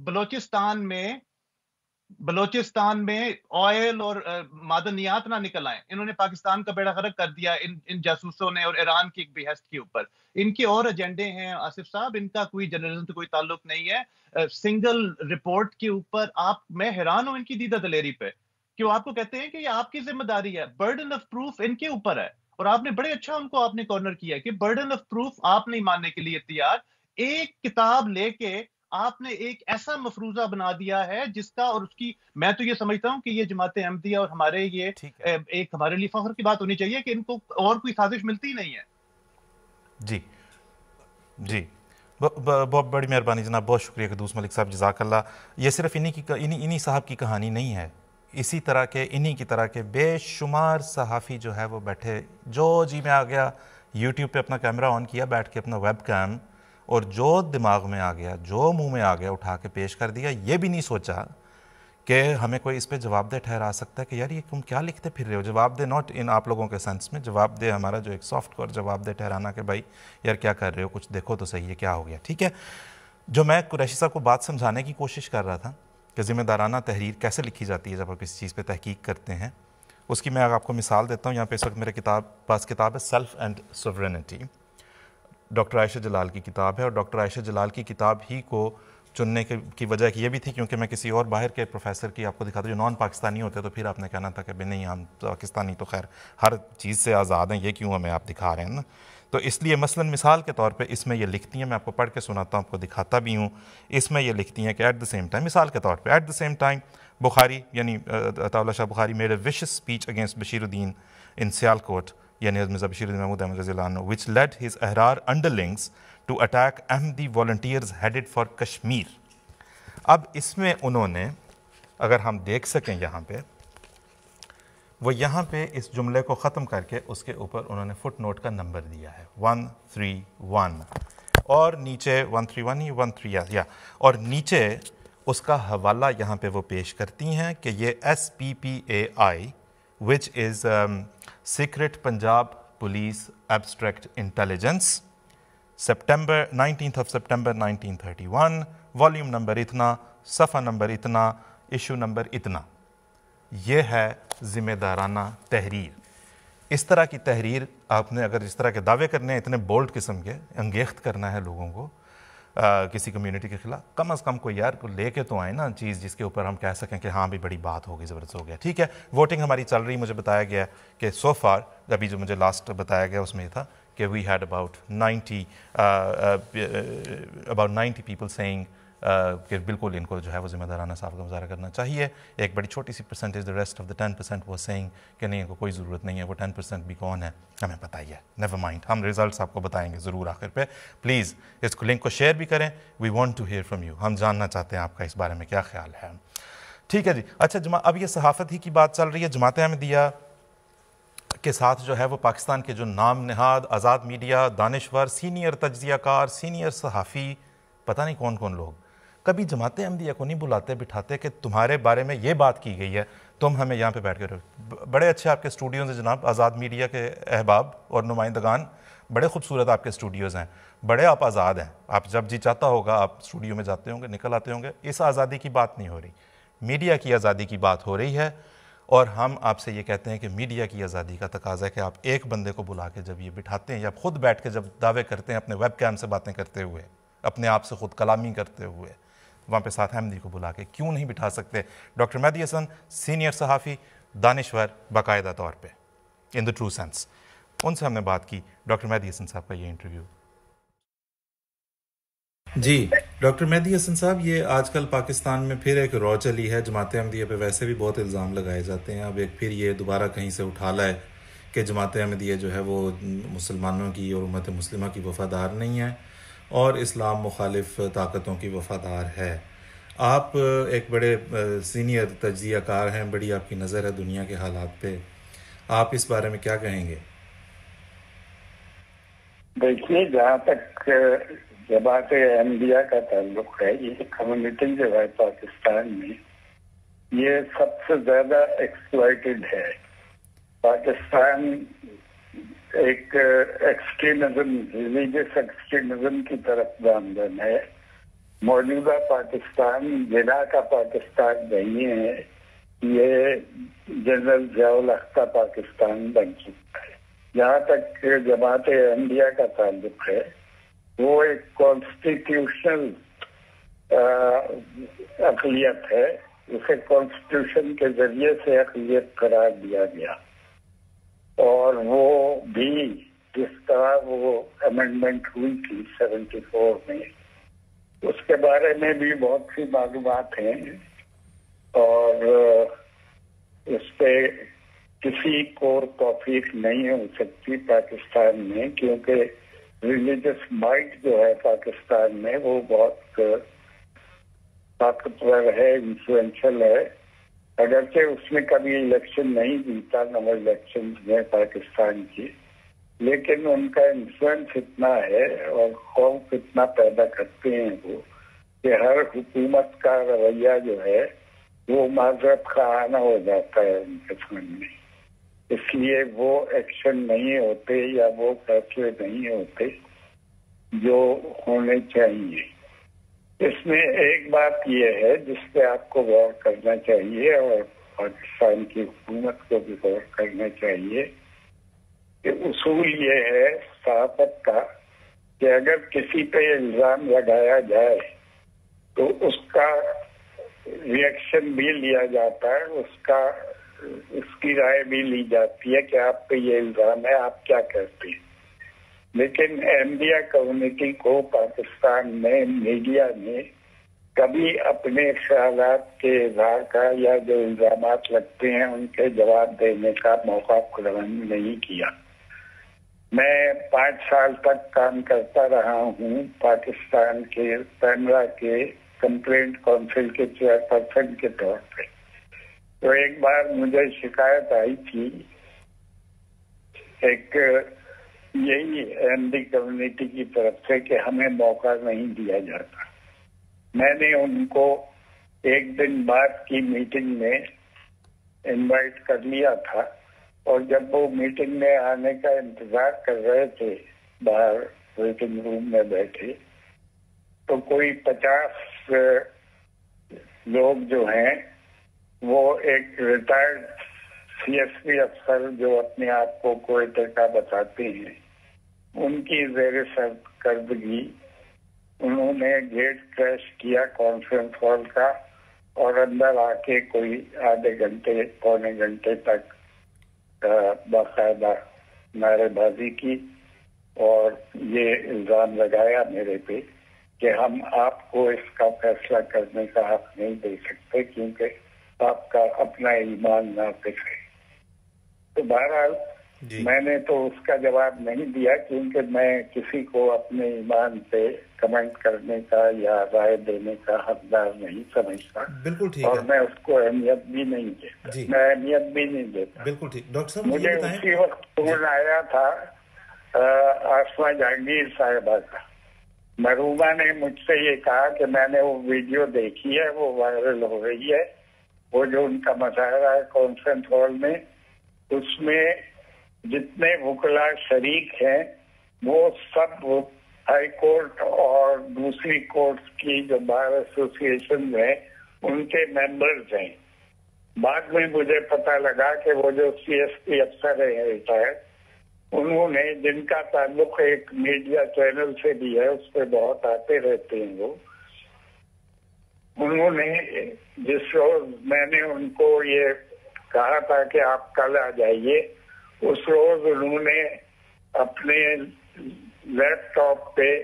بلوچستان میں آئل اور معدنیات نہ نکل آئیں. انہوں نے پاکستان کا بیڑا غرق کر دیا ان جاسوسوں نے اور ایران کی ایک بحث کے اوپر. ان کے اور ایجنڈے ہیں آصف صاحب، ان کا کوئی جرنلزم سے کوئی تعلق نہیں ہے. سنگل رپورٹ کے اوپر میں حیران ہوں ان کی دیدہ دلیری پہ کہ وہ آپ کو کہتے ہیں کہ یہ آپ کی ذمہ داری ہے، برڈن آف پروف ان کے اوپر ہے. اور آپ نے بڑے اچھا ان کو آپ نے کارنر کیا کہ برڈن آف پروف آپ نہیں ماننے کے لیے تیار. ایک کتاب لے کے آپ نے ایک ایسا مفروضہ بنا دیا ہے جس کا، اور اس کی میں تو یہ سمجھتا ہوں کہ یہ جماعت احمدیہ اور ہمارے یہ ایک ہمارے لیے فخر کی بات ہونی چاہیے کہ ان کو اور کوئی سازش ملتی نہیں ہے. جی جی بہت بڑی مہربانی جناب، بہت شکریہ قدوس ملک صاحب، جزاک اللہ. یہ صرف انہی صاحب کی کہانی نہیں ہے، اسی طرح کے انہی کی طرح کے بے شمار صحافی جو ہے وہ بیٹھے، جو جی میں آ گیا یوٹیوب پہ اپنا کیمرہ آن کیا بیٹھ کے اپنا ویب کیم، اور جو دماغ میں آ گیا، جو منہ میں آ گیا اٹھا کے پیش کر دیا. یہ بھی نہیں سوچا کہ ہمیں کوئی اس پہ جواب دہ ٹھہرا سکتا ہے کہ یار یہ تم کیا لکھتے پھر رہے ہو. جواب دہ ناٹ ان آپ لوگوں کے سینس میں، جواب دہ ہمارا جو ایک سافٹ کور جواب دہ ٹھہرانا کہ بھائی یار کیا کر رہے ہو، کچھ دیکھو تو صحیح ہے کیا ہو گیا. ٹھیک ہے، جو میں قریشی صاحب کو بات سمجھانے کی کوشش کر رہا تھا کہ ذمہ دارانہ تحریر کیسے لکھی جاتی ہے جب آپ کسی چیز پہ تحقیق کرتے ہیں، اس کی میں آپ کو مثال دیتا ہوں. یہاں پہ اس وقت میرے پاس کتاب ہے self and sovereignty, doctor Ayesha Jalal کی کتاب ہے. اور ڈاکٹر عائشہ جلال کی کتاب ہی کو چننے کی وجہ یہ بھی تھی کیونکہ میں کسی اور باہر کے پروفیسر کی آپ کو دکھاتا جو نان پاکستانی ہوتے تو پھر آپ نے کہنا تھا کہ بھئی نہیں ہم پاکستانی تو خیر ہر چیز سے آزاد ہیں، یہ کیوں ہمیں آپ دکھا رہے ہیں نا. تو اس لیے مثلاً مثال کے طور پہ اس میں یہ لکھتی ہیں، میں آپ کو پڑھ کے سناتا ہوں، آپ کو دکھاتا بھی ہوں. اس میں یہ لکھتی ہیں کہ ایٹ دا سیم ٹائم، مثال کے طور پہ at the same time Bukhari یعنی Ata Ullah Shah Bukhari made a vicious speech against Bashir Uddin in Sialkot یعنی مرزا بشیر الدین محمود احمد رضی اللہ عنہ which led his Ahrar underlings to attack Ahmadi volunteers headed for Kashmir. اب اس میں انہوں نے اگر ہم دیکھ سکیں یہاں پہ، وہ یہاں پہ اس جملے کو ختم کر کے اس کے اوپر انہوں نے فٹ نوٹ کا نمبر دیا ہے 131 اور نیچے 131 131 اور نیچے اس کا حوالہ یہاں پہ وہ پیش کرتی ہیں کہ یہ SPPAI which is Secret Punjab Police Abstract Intelligence September 19th of September 1931 volume number اتنا، صفحہ نمبر اتنا، ایشو نمبر اتنا. یہ ہے ذمہ دارانہ تحریر. اس طرح کی تحریر آپ نے اگر اس طرح کے دعوے کرنے ہیں اتنے بولڈ قسم کے، انگیخت کرنا ہے لوگوں کو کسی کمیونٹی کے خلاف، کم از کم کوئی یار کو لے کے تو آئیں نا چیز جس کے اوپر ہم کہہ سکیں کہ ہاں بھی بڑی بات ہوگی، زبردست ہو گیا. ٹھیک ہے، ووٹنگ ہماری چل رہی، مجھے بتایا گیا کہ سو فار ابھی جو مجھے لاسٹ بتایا گیا اس میں یہ تھا کہ we had about 90 people seeing کہ بالکل ان کو جو ہے وہ ذمہ دارانہ صاحب کا مظاہرہ کرنا چاہیے. ایک بڑی چھوٹی سی percentage, the rest of the 10% was saying کہ نہیں ان کو کوئی ضرورت نہیں ہے. وہ 10% بھی کون ہے ہمیں پتہ ہی ہے، نیور مائنڈ، ہم ریزلٹس آپ کو بتائیں گے ضرور آخر پہ. پلیز اس لنک کو شیئر بھی کریں، we want to hear from you, ہم جاننا چاہتے ہیں آپ کا اس بارے میں کیا خیال ہے. ٹھیک ہے جی. اچھا اب یہ صحافت ہی کی بات چل رہی ہے. جماعت احمدیہ کے ساتھ جو ہے وہ پاکستان کے جو نام نہاد آزاد میڈیا، دانشور، سینئر تجزیہ کار، سینئر صحافی، پتہ نہیں کون کون لوگ کبھی جماعت احمدیہ کو نہیں بلاتے بٹھاتے کہ تمہارے بارے میں یہ بات کی گئی ہے، تم ہمیں یہاں پہ بیٹھ کر. بڑے اچھے آپ کے اسٹوڈیوز ہیں جناب، آزاد میڈیا کے احباب اور نمائندگان، بڑے خوبصورت آپ کے اسٹوڈیوز ہیں، بڑے آپ آزاد ہیں. آپ جب جی چاہتا ہوگا آپ اسٹوڈیو میں جاتے ہوں گے، نکل آتے ہوں گے. اس آزادی کی بات نہیں ہو رہی، میڈیا کی آزادی کی بات ہو رہی ہے. اور ہم آپ سے یہ کہتے ہیں کہ میڈیا کی آزادی کا تقاضا ہے کہ آپ ایک بندے کو بلا کے جب یہ بٹھاتے ہیں یا خود بیٹھ کے جب دعوے کرتے ہیں اپنے ویب کیم سے باتیں کرتے ہوئے، اپنے آپ سے خود کلامی کرتے ہوئے، وہاں پہ ساتھ احمدی کو بلا کے کیوں نہیں بٹھا سکتے؟ ڈاکٹر مہدی حسن سینئر صحافی، دانشور باقاعدہ طور پہ ان دا ٹرو سینس، ان سے ہم نے بات کی. ڈاکٹر مہدی حسن صاحب کا یہ انٹرویو. جی ڈاکٹر مہدی حسن صاحب، یہ آج کل پاکستان میں پھر ایک رو چلی ہے، جماعت احمدیہ پہ ویسے بھی بہت الزام لگائے جاتے ہیں، اب ایک پھر یہ دوبارہ کہیں سے اٹھا لا ہے کہ جماعت احمدیہ جو ہے وہ مسلمانوں کی اور امت مسلمہ کی وفادار نہیں ہے اور اسلام مخالف طاقتوں کی وفادار ہے. آپ ایک بڑے سینئر تجزیہ کار ہیں، بڑی آپ کی نظر ہے دنیا کے حالات پہ، آپ اس بارے میں کیا کہیں گے؟ دیکھیے جہاں تک جماعت احمدیہ کا تعلق ہے، یہ کمیونٹی جو ہے پاکستان میں یہ سب سے زیادہ ایکسپلائٹڈ ہے. پاکستان ایک ایکسٹریمزم، ریلیجس ایکسٹریمزم کی طرف گامزن ہے. موجودہ پاکستان جنا کا پاکستان نہیں ہے، یہ جنرل ضیاء الحق کا پاکستان بن چکا ہے. جہاں تک جماعت احمدیہ کا تعلق ہے وہ ایک کانسٹیٹیوشنل اقلیت ہے، اسے کانسٹیٹیوشن کے ذریعے سے اقلیت قرار دیا گیا، اور وہ بھی جس طرح وہ امینڈمنٹ ہوئی تھی 74 میں، اس کے بارے میں بھی بہت سی معلومات ہیں، اور اس پہ کسی کو توفیق نہیں ہو سکتی پاکستان میں، کیونکہ ریلیجس مائٹ جو ہے پاکستان میں وہ بہت طاقتور ہے، انفلوئنشل ہے. اگرچہ اس نے کبھی الیکشن نہیں جیتا نو الیکشن میں پاکستان کی، لیکن ان کا انفلوئنس اتنا ہے اور خوف اتنا پیدا کرتے ہیں وہ کہ ہر حکومت کا رویہ جو ہے وہ معذرت خواہانہ ہو جاتا ہے ان کے سامنے. اس لیے وہ ایکشن نہیں ہوتے یا وہ فیصلے نہیں ہوتے جو ہونے چاہیے. اس میں ایک بات یہ ہے جس پہ آپ کو غور کرنا چاہیے اور پاکستان کی حکومت کو بھی غور کرنا چاہیے کہ اصول یہ ہے صحافت کا کہ اگر کسی پہ الزام لگایا جائے تو اس کا ریئیکشن بھی لیا جاتا ہے، اس کی رائے بھی لی جاتی ہے کہ آپ پہ یہ الزام ہے، آپ کیا کہتے ہیں. لیکن احمدیہ کمیونٹی کو پاکستان میں میڈیا نے کبھی اپنے خیالات کے اظہار کا یا جو الزامات لگتے ہیں ان کے جواب دینے کا موقع فراہم نہیں کیا. میں 5 سال تک کام کرتا رہا ہوں پاکستان کے پیمرا کے کمپلینٹ کونسل کے چیئرپرسن کے طور پہ. تو ایک بار مجھے شکایت آئی تھی ایک یہی احمدی کمیونٹی کی طرف سے کہ ہمیں موقع نہیں دیا جاتا. میں نے ان کو ایک دن بعد کی میٹنگ میں انوائٹ کر لیا تھا، اور جب وہ میٹنگ میں آنے کا انتظار کر رہے تھے باہر ویٹنگ روم میں بیٹھے، تو کوئی 50 لوگ جو ہیں وہ ایک ریٹائرڈ سی ایس پی افسر جو اپنے آپ کو کوئٹہ کا بتاتے ہیں، ان کی زیر سرکردگی انہوں نے گیٹ کریش کیا کانفرنس ہال کا، اور اندر آ کے کوئی آدھے گھنٹے پونے گھنٹے تک باقاعدہ نعرے بازی کی، اور یہ الزام لگایا میرے پہ کہ ہم آپ کو اس کا فیصلہ کرنے کا حق نہیں دے سکتے کیونکہ آپ کا اپنا ایمان ناقص ہے. تو بہرحال میں نے تو اس کا جواب نہیں دیا، کیونکہ میں کسی کو اپنے ایمان پہ کمنٹ کرنے کا یا رائے دینے کا حقدار نہیں سمجھتا. بالکل ٹھیک اور ہے. میں اس کو اہمیت بھی نہیں دیتا. میں اہمیت بھی نہیں دیتا. بالکل ٹھیک. ڈاکٹر صاحب مجھے اسی وقت فون آیا تھا آسما جہانگیر صاحبہ کا. مرحومہ نے مجھ سے یہ کہا کہ میں نے وہ ویڈیو دیکھی ہے، وہ وائرل ہو رہی ہے، وہ جو ان کا مظاہرہ ہے کانفرنس ہال میں، اس میں جتنے وکلاء شریک ہیں وہ سب ہائی کورٹ اور دوسری کورٹس کی جو بار ایسوسی ایشن ہیں ان کے ممبرز ہیں. بعد میں مجھے پتہ لگا کہ وہ جو سی ایس پی افسر ہیں ریٹائرڈ، انہوں نے، جن کا تعلق ایک میڈیا چینل سے بھی ہے، اس پہ بہت آتے رہتے ہیں وہ، انہوں نے جس روز میں نے ان کو یہ کہا تھا کہ آپ کل آ جائیے، اس روز انہوں نے اپنے لیپ ٹاپ پہ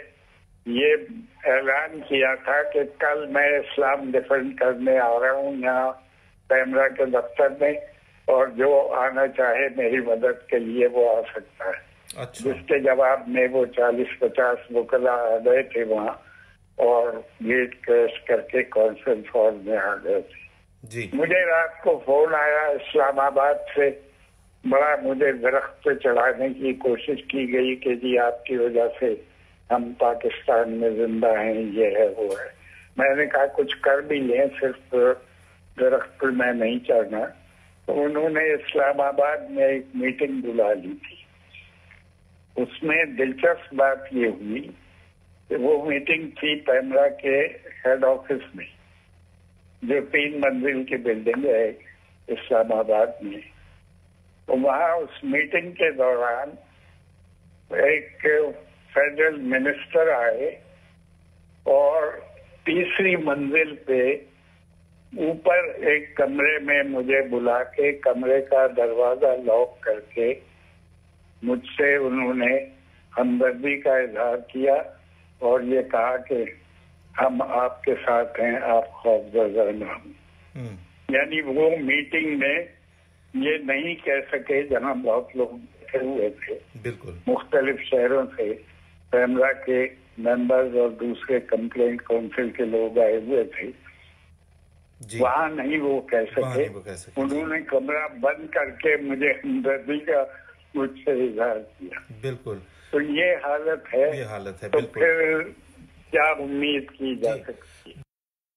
یہ اعلان کیا تھا کہ کل میں اسلام ڈیفینڈ کرنے آ رہا ہوں یہاں پیمرا کے دفتر میں، اور جو آنا چاہے میری مدد کے لیے وہ آ سکتا ہے. جس کے جواب میں وہ 40-50 وکلاء آ گئے تھے وہاں، اور گیٹ کریش کر کے کانفرنس ہال میں آ گئے تھے. مجھے رات کو فون آیا اسلام آباد سے बड़ा मुझे दरख्त पे चढ़ाने की कोशिश की गई कि जी आपकी वजह से हम पाकिस्तान में जिंदा हैं, ये है वो है। मैंने कहा कुछ कर भी लें, सिर्फ दरख्त पर मैं नहीं चढ़ना। तो उन्होंने इस्लामाबाद में एक मीटिंग बुला ली थी। उसमें दिलचस्प बात ये हुई कि वो मीटिंग थी पैमरा के हेड ऑफिस में, जो 3 मंजिल की बिल्डिंग है इस्लामाबाद में। तो वहाँ उस मीटिंग के दौरान एक फेडरल मिनिस्टर आए और तीसरी मंजिल पे ऊपर एक कमरे में मुझे बुला के कमरे का दरवाजा लॉक करके मुझसे उन्होंने हमदर्दी का इजहार किया और ये कहा कि हम आपके साथ हैं, आप खौफजदा ना हों। यानी वो मीटिंग में ये नहीं कह सके, जहां बहुत लोग बैठे हुए थे, बिल्कुल मुख्तलिफ शहरों से पैमरा के मेंबर्स और दूसरे कंप्लेंट काउंसिल के लोग आए हुए थे, वहाँ नहीं वो कह सके। उन्होंने कमरा बंद करके मुझे हमदर्दी का मुझसे इजहार किया। बिल्कुल। तो ये हालत है, तो फिर क्या उम्मीद की जा सकती है।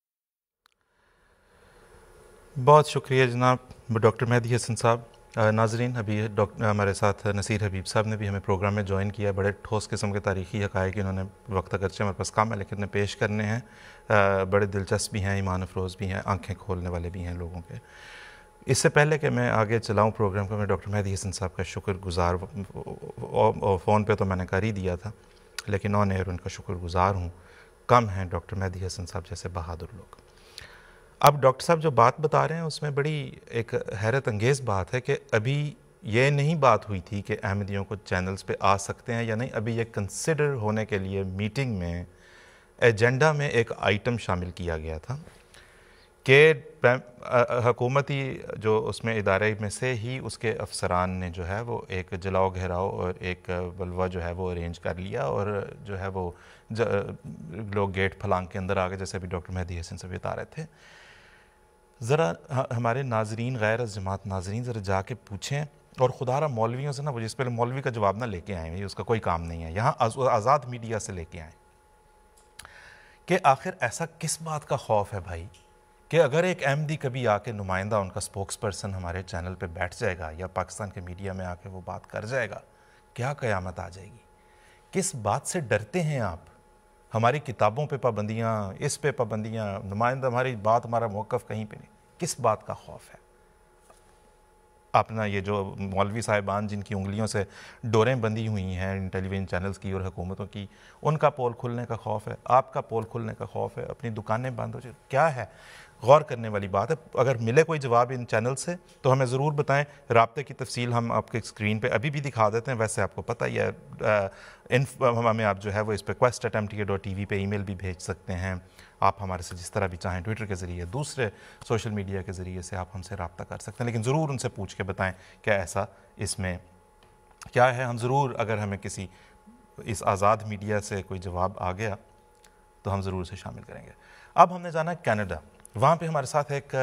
बहुत शुक्रिया जनाब डॉक्टर मेहदी हसन साहब। नाजरीन, अभी हमारे साथ नसीर हबीब साहब ने भी हमें प्रोग्राम में ज्वाइन किया। बड़े ठोस किस्म के तारीख़ी हक़ाइक़ इन्होंने वक्त अगरचे हमारे पास कम है लेकिन पेश करने हैं, बड़े दिलचस्प भी हैं, ईमान अफरोज़ भी हैं, आंखें खोलने वाले भी हैं लोगों के। इससे पहले कि मैं आगे चलाऊं प्रोग्राम को, मैं डॉक्टर मेहदी हसन साहब का शुक्रगुज़ार, फ़ोन पे तो मैंने कर ही दिया था लेकिन ऑन एयर उनका शुक्रगुज़ार हूँ। कम हैं डॉक्टर मेहदी हसन साहब जैसे बहादुर लोग। अब डॉक्टर साहब जो बात बता रहे हैं उसमें बड़ी एक हैरत अंगेज़ बात है कि अभी ये नहीं बात हुई थी कि अहमदियों को चैनल्स पे आ सकते हैं या नहीं। अभी ये कंसिडर होने के लिए मीटिंग में एजेंडा में एक आइटम शामिल किया गया था कि हुकूमती जो उसमें इदारे में से ही उसके अफसरान ने जो है वो एक जलाओ घेराव और एक बलवा जो है वो अरेंज कर लिया और जो है वो लोग गेट फलांग के अंदर आ गए, जैसे अभी डॉक्टर मेहदी हसन से बता रहे थे। ज़रा हमारे नाजरीन, गैर जमात नाजरीन, ज़रा जाके पूछें और खुदारा मौलवियों से ना, वो जिस पहले मौलवी का जवाब ना लेके आए, उसका कोई काम नहीं है, यहाँ आज़ाद मीडिया से लेके आए कि आखिर ऐसा किस बात का खौफ है भाई कि अगर एक अहमदी कभी आके नुमाइंदा, उनका स्पोक्स पर्सन हमारे चैनल पे बैठ जाएगा या पाकिस्तान के मीडिया में आके वो बात कर जाएगा, क्या क़यामत आ जाएगी? किस बात से डरते हैं आप? हमारी किताबों पे पाबंदियाँ, इस पे पाबंदियाँ, नुमाइंदा, हमारी बात, हमारा मौक़िफ़ कहीं पे नहीं, किस बात का खौफ है? अपना ये जो मौलवी साहिबान जिनकी उंगलियों से डोरें बंधी हुई हैं इन टेलीविज़न चैनल्स की और हुकूमतों की, उनका पोल खुलने का खौफ है, आपका पोल खुलने का खौफ है, अपनी दुकानें बंद हो जाए, क्या है? गौर करने वाली बात है। अगर मिले कोई जवाब इन चैनल से तो हमें ज़रूर बताएं। राब्ते की तफसील हम आपके स्क्रीन पे अभी भी दिखा देते हैं, वैसे आपको पता ही है। हमें आप जो है वो इस पर quest@mtk.tv पे ईमेल भी भेज सकते हैं। आप हमारे से जिस तरह भी चाहें, ट्विटर के ज़रिए, दूसरे सोशल मीडिया के ज़रिए से आप हमसे रब्ता कर सकते हैं, लेकिन ज़रूर उनसे पूछ के बताएं क्या ऐसा इसमें क्या है। हम ज़रूर, अगर हमें किसी इस आज़ाद मीडिया से कोई जवाब आ गया तो हम ज़रूर उसे शामिल करेंगे। अब हमने जाना कनाडा, वहाँ पे हमारे साथ एक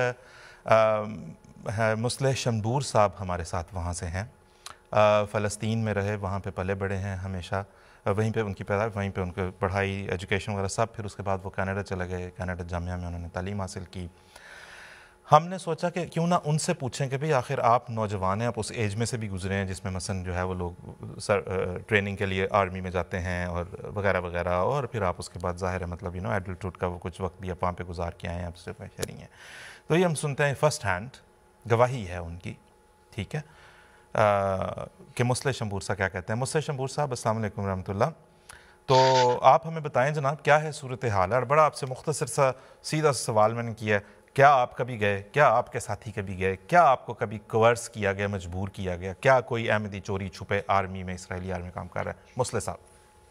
मुस्लिह शमबूर साहब हमारे साथ वहाँ से हैं। फ़लस्तीन में रहे, वहाँ पे पले बड़े हैं, हमेशा वहीं पे उनकी पैदा, वहीं पे उनकी पढ़ाई, एजुकेशन वगैरह सब। फिर उसके बाद वो कनाडा चले गए, कनाडा जामिया में उन्होंने तालीम हासिल की। हमने सोचा कि क्यों ना उनसे पूछें कि भाई आखिर आप नौजवान हैं, आप उस एज में से भी गुजरे हैं जिसमें मसलन जो है वो लोग ट्रेनिंग के लिए आर्मी में जाते हैं और वगैरह वगैरह, और फिर आप उसके बाद ज़ाहिर है मतलब एडल्टहुड का वो कुछ वक्त भी आप वहाँ पे गुजार के आए हैं, आप सिर्फ शहरी हैं। तो ये हम सुनते हैं, फ़र्स्ट हैंड गवाही है उनकी, ठीक है, कि मुस्लिह शमबूर साहब क्या कहते हैं। मुस्लिह शमबूर साहब, अस्सलाम वालेकुम रहमतुल्लाह। तो आप हमें बताएं जनाब, क्या है सूरत हाल? और बड़ा आपसे मुख्तसर सा सीधा सवाल मैंने किया है, क्या आप कभी गए, क्या आपके साथी कभी गए, क्या आपको कभी कवर्स किया गया, मजबूर किया गया, क्या कोई अहमदी चोरी छुपे आर्मी में, इसराइली आर्मी में काम कर रहा है? मुस्लिह साहब।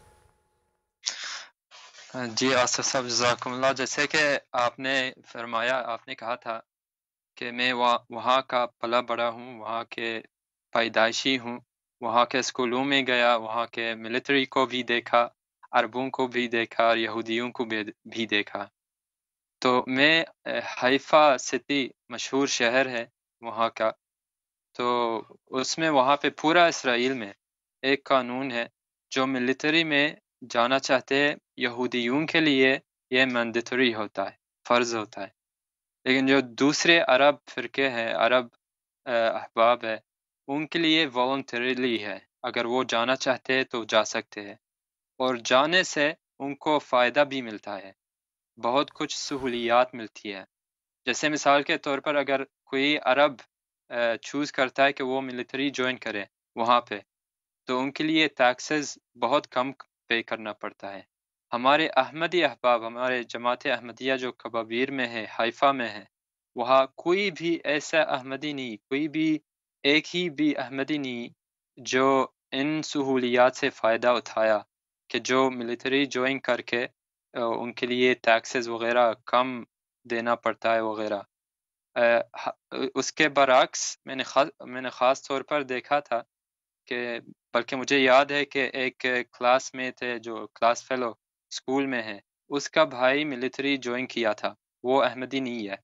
जी आसिफ साहब, जज़ाकुमुल्लाह। जैसे कि आपने फरमाया, आपने कहा था कि मैं वहाँ का पला बड़ा हूँ, वहाँ के पैदाइशी हूँ, वहाँ के स्कूलों में गया, वहाँ के मिलिट्री को भी देखा, अरबों को भी देखा और यहूदियों को भी देखा। तो मैं हाइफा सिटी मशहूर शहर है वहाँ का, تو اس میں وہاں پہ پورا اسرائیل میں ایک قانون ہے، جو ملٹری میں جانا چاہتے ہیں یہودیوں کے لیے یہ مینڈیٹری ہوتا ہے، فرض ہوتا ہے، لیکن جو دوسرے عرب فرقے ہیں، عرب احباب ہے، ان کے لیے والنٹریلی ہے، اگر وہ جانا چاہتے ہیں تو جا سکتے ہیں، اور جانے سے ان کو فائدہ بھی ملتا ہے، بہت کچھ سہولیات ملتی ہے۔ جیسے مثال کے طور پر اگر کوئی عرب چوز کرتا ہے کہ وہ ملٹری جوائن کرے وہاں پہ، تو ان کے لیے ٹیکسز بہت کم پے کرنا پڑتا ہے۔ ہمارے احمدی احباب، ہمارے جماعت احمدیہ جو کبابیر میں ہے، حیفا میں ہے، وہاں کوئی بھی ایسا احمدی نہیں، کوئی بھی ایک ہی بھی احمدی نہیں جو ان سہولیات سے فائدہ اٹھایا کہ جو ملٹری جوائن کر کے ان کے لیے ٹیکسز وغیرہ کم دینا پڑتا ہے وغیرہ۔ اس کے برعکس میں نے خاص طور پر دیکھا تھا کہ بلکہ مجھے یاد ہے کہ ایک کلاس میں تھے جو کلاس فیلو اسکول میں ہے، اس کا بھائی ملٹری جوائن کیا تھا، وہ احمدی نہیں ہے،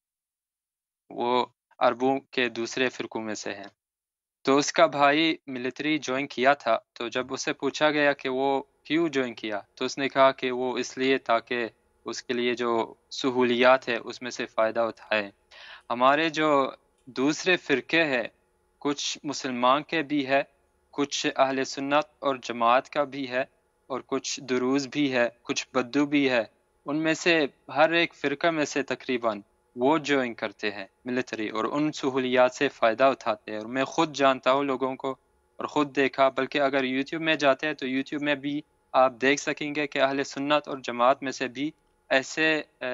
وہ عربوں کے دوسرے فرقوں میں سے ہے، تو اس کا بھائی ملٹری جوائن کیا تھا، تو جب اسے پوچھا گیا کہ وہ کیوں جوائن کیا تو اس نے کہا کہ وہ اس لیے تاکہ اس کے لیے جو سہولیات ہے اس میں سے فائدہ اٹھائے۔ ہمارے جو دوسرے فرقے ہے، کچھ مسلمان کے بھی ہے، کچھ اہل سنت اور جماعت کا بھی ہے، اور کچھ دروز بھی ہے، کچھ بدو بھی ہے، ان میں سے ہر ایک فرقہ میں سے تقریباً وہ جوائن کرتے ہیں ملٹری اور ان سہولیات سے فائدہ اٹھاتے ہیں، اور میں خود جانتا ہوں لوگوں کو اور خود دیکھا، بلکہ اگر یوٹیوب میں جاتے ہیں تو یوٹیوب میں بھی آپ دیکھ سکیں گے کہ اہل سنت اور جماعت میں سے بھی ایسے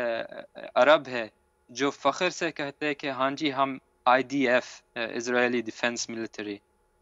عرب ہے جو فخر سے کہتے ہیں کہ ہاں جی ہم IDF اسرائیلی ڈیفنس ملٹری،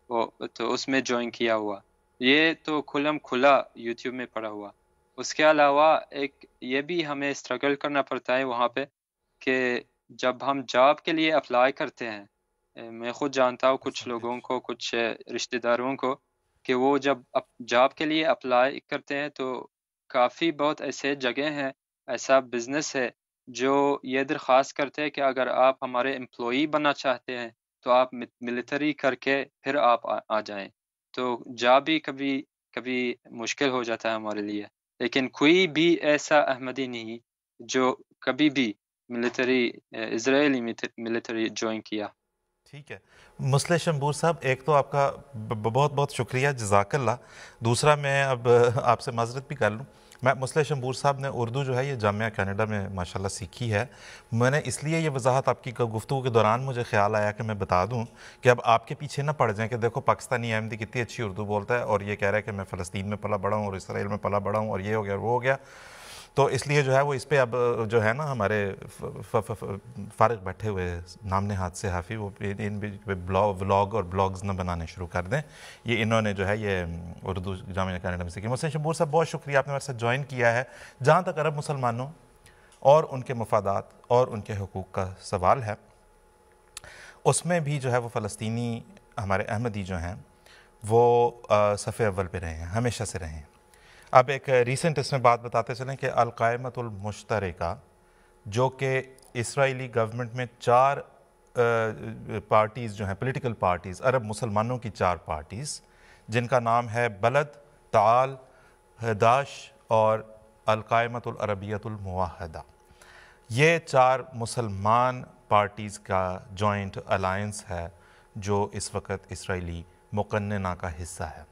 تو اس میں جوائن کیا ہوا، یہ تو کھلم کھلا یوٹیوب میں پڑا ہوا۔ اس کے علاوہ ایک یہ بھی ہمیں اسٹرگل کرنا پڑتا ہے وہاں پہ کہ جب ہم جاب کے لیے اپلائی کرتے ہیں، میں خود جانتا ہوں کچھ لوگوں کو، کچھ رشتہ داروں کو، کہ وہ جب جاب کے لیے اپلائی کرتے ہیں تو کافی بہت ایسے جگہ ہیں، ایسا بزنس ہے جو یہ درخواست کرتے ہیں کہ اگر آپ ہمارے امپلائی بننا چاہتے ہیں تو آپ ملٹری کر کے پھر آپ آ جائیں، تو جاب بھی کبھی مشکل ہو جاتا ہے ہمارے لیے، لیکن کوئی بھی ایسا احمدی نہیں جو کبھی بھی ملٹری اسرائیلی ملٹری جوائن کیا۔ ٹھیک ہے مصلح شمبور صاحب، ایک تو آپ کا بہت بہت شکریہ، جزاک اللہ۔ دوسرا میں اب آپ سے معذرت بھی کر لوں، میں مصلح شمبور صاحب نے اردو جو ہے یہ جامعہ کینیڈا میں ماشاءاللہ سیکھی ہے، میں نے اس لیے یہ وضاحت آپ کی گفتگو کے دوران مجھے خیال آیا کہ میں بتا دوں کہ اب آپ کے پیچھے نہ پڑ جائیں کہ دیکھو پاکستانی احمدی کتنی اچھی اردو بولتا ہے اور یہ کہہ رہا ہے کہ میں فلسطین میں پلا بڑا ہوں اور اسرائیل میں پلا بڑا ہوں اور یہ ہو گیا اور وہ ہو گیا، تو اس لیے جو ہے وہ اس پہ اب جو ہے نا ہمارے فارغ بیٹھے ہوئے نام نہاد صحافی وہ ان ولاگ اور بلاگز نہ بنانے شروع کر دیں، یہ انہوں نے جو ہے یہ اردو جامعہ کینیڈا میں سیکھی۔ مصلح شمبور صاحب بہت شکریہ، آپ نے ہمارے ساتھ جوائن کیا ہے۔ جہاں تک عرب مسلمانوں اور ان کے مفادات اور ان کے حقوق کا سوال ہے، اس میں بھی جو ہے وہ فلسطینی ہمارے احمدی جو ہیں وہ صف اول پہ رہے ہیں، ہمیشہ سے رہے ہیں۔ اب ایک ریسنٹ اس میں بات بتاتے چلیں کہ القائمۃ المشترکہ جو کہ اسرائیلی گورنمنٹ میں 4 پارٹیز جو ہیں پولیٹیکل پارٹیز، عرب مسلمانوں کی 4 پارٹیز جن کا نام ہے بلد، تعال، ہداش اور القائمۃ العربیۃ الموحدہ، یہ 4 مسلمان پارٹیز کا جوائنٹ الائنس ہے جو اس وقت اسرائیلی مقننہ کا حصہ ہے۔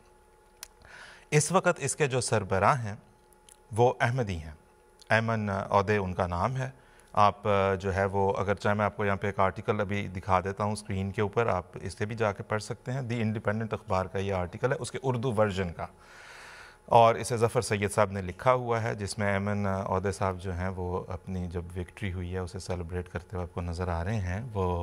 اس وقت اس کے جو سربراہ ہیں وہ احمدی ہیں، ایمن عودے ان کا نام ہے۔ آپ جو ہے وہ اگر چاہے میں آپ کو یہاں پہ ایک آرٹیکل ابھی دکھا دیتا ہوں اسکرین کے اوپر، آپ اس سے بھی جا کے پڑھ سکتے ہیں، دی انڈیپینڈنٹ اخبار کا یہ آرٹیکل ہے، اس کے اردو ورژن کا، اور اسے ظفر سید صاحب نے لکھا ہوا ہے، جس میں ایمن عودے صاحب جو ہیں وہ اپنی جب وکٹری ہوئی ہے اسے سیلیبریٹ کرتے ہوئے آپ کو نظر آ رہے ہیں۔ وہ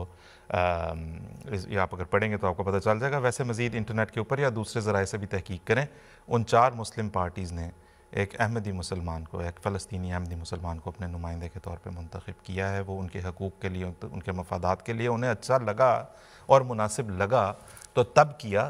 یہ آپ اگر پڑھیں گے تو آپ کو پتہ چل جائے گا، ویسے مزید انٹرنیٹ کے اوپر یا دوسرے ذرائع سے بھی تحقیق کریں، ان 4 مسلم پارٹیز نے ایک احمدی مسلمان کو، ایک فلسطینی احمدی مسلمان کو اپنے نمائندے کے طور پہ منتخب کیا ہے۔ وہ ان کے حقوق کے لیے، ان کے مفادات کے لیے انہیں اچھا لگا اور مناسب لگا تو تب کیا،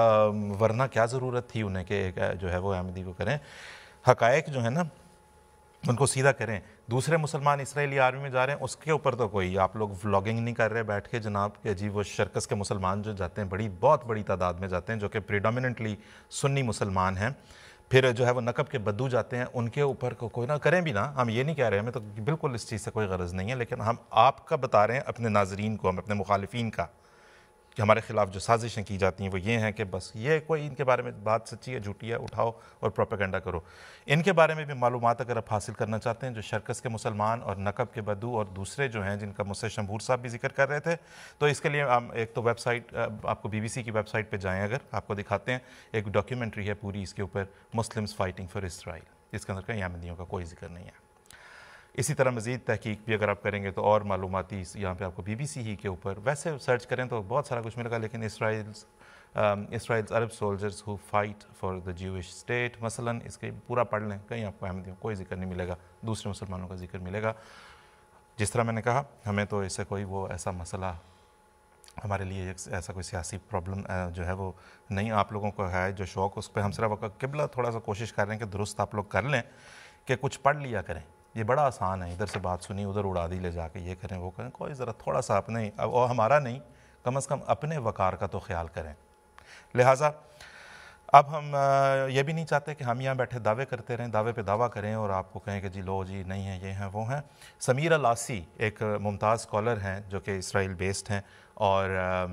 ورنہ کیا ضرورت تھی انہیں کہ جو ہے وہ احمدی کو کریں۔ حقائق جو ہے نا उनको सीधा करें। दूसरे मुसलमान इसराइली आर्मी में जा रहे हैं, उसके ऊपर तो कोई आप लोग व्लॉगिंग नहीं कर रहे बैठ के जनाब कि जी वो शर्कस के मुसलमान जो जाते हैं बहुत बड़ी तादाद में जाते हैं, जो कि प्रीडोमिनेंटली सुन्नी मुसलमान हैं, फिर जो है वो नकब के बद्दू जाते हैं, उनके ऊपर को कोई ना करें भी ना, हम ये नहीं कह रहे हैं, हमें तो बिल्कुल इस चीज़ से कोई गरज नहीं है, लेकिन हम आपका बता रहे हैं अपने नाजरीन को, हम अपने मुखालिफिन का, कि हमारे ख़िलाफ़ जो साजिशें की जाती हैं वो ये हैं कि बस ये कोई इनके बारे में बात सच्ची है झूठी है उठाओ और प्रोपेगेंडा करो। इनके बारे में भी मालूमात अगर आप हासिल करना चाहते हैं, जो शर्कस के मुसलमान और नकब के बद्दू और दूसरे जो हैं जिनका मुझसे शंभूर साहब भी जिक्र कर रहे थे, तो इसके लिए हम एक तो वेबसाइट आपको BBC की वेबसाइट पर जाएँ, अगर आपको दिखाते हैं एक डॉक्यूमेंट्री है पूरी इसके ऊपर, मुस्लिम्स फाइटिंग फॉर इसराइल, इसके अंदर कहीं यमनियों का कोई जिक्र नहीं है। इसी तरह मज़ीद तहकीक भी अगर आप करेंगे तो और मालूमाती यहाँ पे आपको BBC ही के ऊपर वैसे सर्च करें तो बहुत सारा कुछ मिलेगा, लेकिन Israel's Arab soldiers who fight for the Jewish state मसलन, इसके पूरा पढ़ लें, कहीं आपको अहमदियों कोई जिक्र नहीं मिलेगा, दूसरे मुसलमानों का जिक्र मिलेगा। जिस तरह मैंने कहा, हमें तो इससे कोई वो ऐसा मसला हमारे लिए ऐसा कोई सियासी प्रॉब्लम जो है वो नहीं, आप लोगों को है जो शौक़, उस पर हम सिर्फ किबला थोड़ा सा कोशिश कर रहे हैं कि दुरुस्त आप लोग कर लें कि कुछ पढ़ लिया करें। ये बड़ा आसान है, इधर से बात सुनी उधर उड़ा दी ले जाके, ये करें वो करें, कोई ज़रा थोड़ा सा अपने और हमारा नहीं, कम से कम अपने वक़ार का तो ख्याल करें। लिहाजा अब हम ये भी नहीं चाहते कि हम यहाँ बैठे दावे करते रहें, दावे पे दावा करें और आपको कहें कि जी लो जी नहीं है, ये हैं वो हैं। समीर अल-आसी एक मुमताज़ स्कॉलर हैं जो कि इसराइल बेस्ड हैं और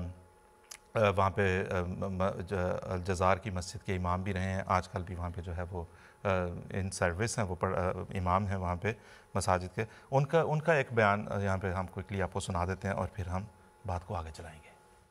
वहाँ पे अल-जज़ार की मस्जिद के इमाम भी रहे हैं, आजकल भी वहाँ पे जो है वो इन सर्विस हैं, वो इमाम हैं वहाँ पे मसाजिद के। उनका एक बयान यहाँ पे हम क्विकली आपको सुना देते हैं और फिर हम बात को आगे चलाएंगे।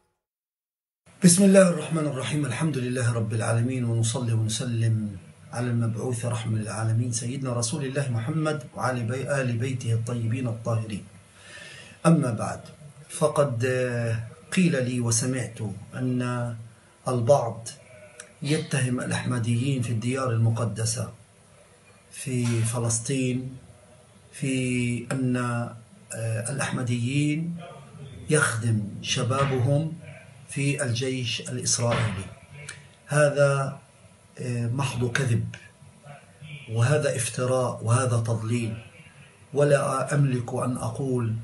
बिस्मिल्लाहिर्रहमानिर्रहीम, अल्हम्दुलिल्लाहि रब्बिल आलमीन व नुसल्ली व नुसल्लिम अला अल-मबऊथ रहमतल लिल आलमीन सय्यिदना रसूलिल्लाह मुहम्मद व अला आलि बैतिही अत-तय्यिबीन अत-ताहिरीन। अम्मा बाद, फ़क़द क़ील ली व समिअतु अन्न अल-बअद يتهم الأحمديين في الديار المقدسة في فلسطين في أن الأحمديين يخدم شبابهم في الجيش الإسرائيلي. هذا محض كذب، وهذا افتراء، وهذا تضليل، ولا أملك أن أقول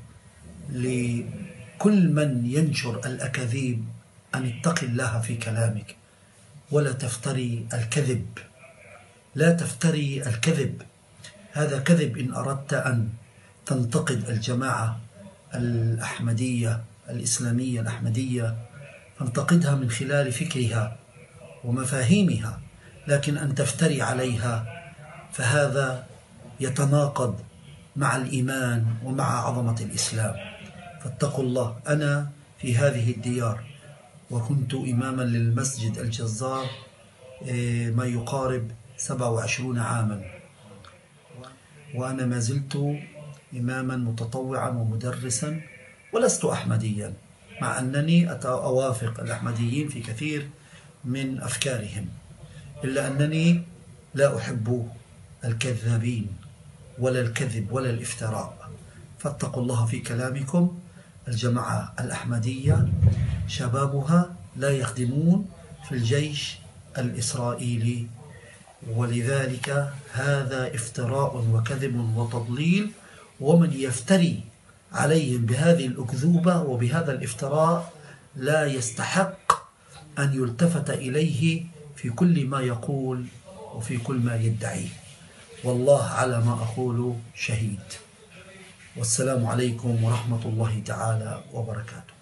لكل من ينشر الأكاذيب أن اتق الله في كلامك ولا تفتري الكذب، لا تفتري الكذب، هذا كذب. إن أردت أن تنتقد الجماعة الأحمدية الإسلامية الأحمدية فانتقدها من خلال فكرها ومفاهيمها، لكن أن تفتري عليها فهذا يتناقض مع الإيمان ومع عظمة الإسلام. فاتقوا الله. أنا في هذه الديار وكنت إماما للمسجد الجزار ما يقارب 27 عاما، وأنا ما زلت إماما متطوعا ومدرسا ولست أحمديا، مع أنني أوافق الأحمديين في كثير من أفكارهم، إلا أنني لا أحب الكذابين ولا الكذب ولا الافتراء. فاتقوا الله في كلامكم. الجماعة الأحمدية شبابها لا يخدمون في الجيش الإسرائيلي، ولذلك هذا افتراء وكذب وتضليل، ومن يفتري عليهم بهذه الأكذوبة وبهذا الافتراء لا يستحق أن يلتفت إليه في كل ما يقول وفي كل ما يدعي. والله على ما أقول شهيد. والسلام علیکم ورحمۃ اللہ تعالی وبرکاتہ۔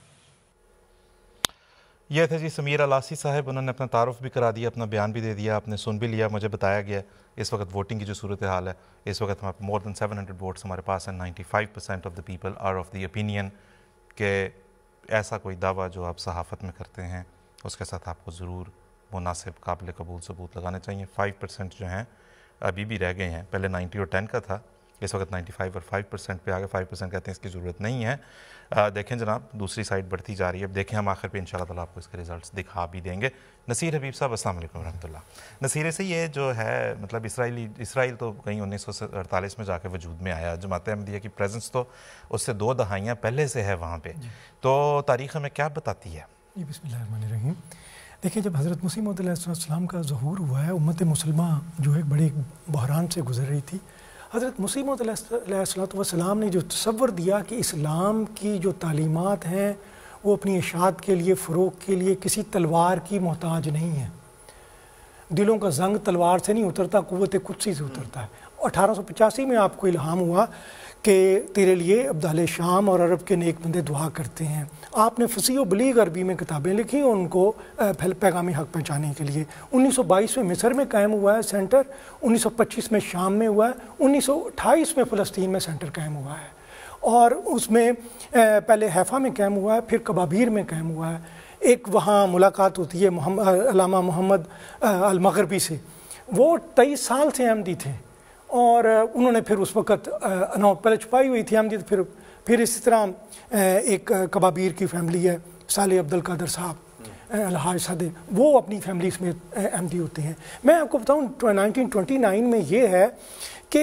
یہ تھے جی سمیر الاسی صاحب، انہوں نے اپنا تعارف بھی کرا دیا، اپنا بیان بھی دے دیا، آپ نے سن بھی لیا، مجھے بتایا گیا اس وقت ووٹنگ کی جو صورتحال ہے، اس وقت ہمارے مور دین 700 ووٹس ہمارے پاس ہیں، 95% of the people are of the opinion کہ ایسا کوئی دعویٰ جو آپ صحافت میں کرتے ہیں اس کے ساتھ آپ کو ضرور مناسب قابل قبول ثبوت لگانے چاہیے۔ 5% جو ہیں ابھی بھی رہ گئے ہیں، پہلے 90 اور 10 کا تھا، اس وقت 95 اور 5% پہ آگے، 5% کہتے ہیں اس کی ضرورت نہیں ہے۔ دیکھیں جناب دوسری سائڈ بڑھتی جا رہی ہے، اب دیکھیں ہم آخر پہ انشاءاللہ تعالیٰ آپ کو اس کے ریزلٹس دکھا بھی دیں گے۔ نصیر حبیب صاحب السلام علیکم ورحمۃ اللہ۔ نصیر سے یہ جو ہے مطلب اسرائیل تو کہیں 1948 میں جا کے وجود میں آیا، جماعت احمدیہ کی پریزنس تو اس سے 2 دہائیاں پہلے سے ہے وہاں پہ، تو تاریخ ہمیں کیا بتاتی ہے؟ جی بسم اللہ الرحمن الرحیم۔ دیکھیں جب حضرت مسیح موعود علیہ السلام کا ظہور ہوا ہے، امت مسلمہ جو ایک بڑے بحران سے گزر رہی تھی، حضرت مسیح موعود علیہ السلام نے جو تصور دیا کہ اسلام کی جو تعلیمات ہیں وہ اپنی اشاعت کے لیے، فروغ کے لیے کسی تلوار کی محتاج نہیں ہے. دلوں کا زنگ تلوار سے نہیں اترتا، قوت قدسی سے اترتا ہے. 1885 میں آپ کو الہام ہوا کہ تیرے لیے ابدال شام اور عرب کے نیک بندے دعا کرتے ہیں. آپ نے فصیح و بلیغ عربی میں کتابیں لکھی ان کو پیغام حق پہنچانے کے لیے. 1922 میں مصر میں قائم ہوا ہے سینٹر، 1925 میں شام میں ہوا ہے، 1928 میں فلسطین میں سینٹر قائم ہوا ہے، اور اس میں پہلے حیفا میں قائم ہوا ہے، پھر کبابیر میں قائم ہوا ہے. ایک وہاں ملاقات ہوتی ہے علامہ محمد المغربی سے، وہ 23 سال سے احمدی تھے، اور انہوں نے پھر اس وقت پہلے چھپائی ہوئی تھی احمدی، تو پھر اسی طرح ایک کبابیر کی فیملی ہے، صالح عبد القادر صاحب الحاج صادق، وہ اپنی فیملی میں احمدی ہوتے ہیں. میں آپ کو بتاؤں 1929 میں یہ ہے کہ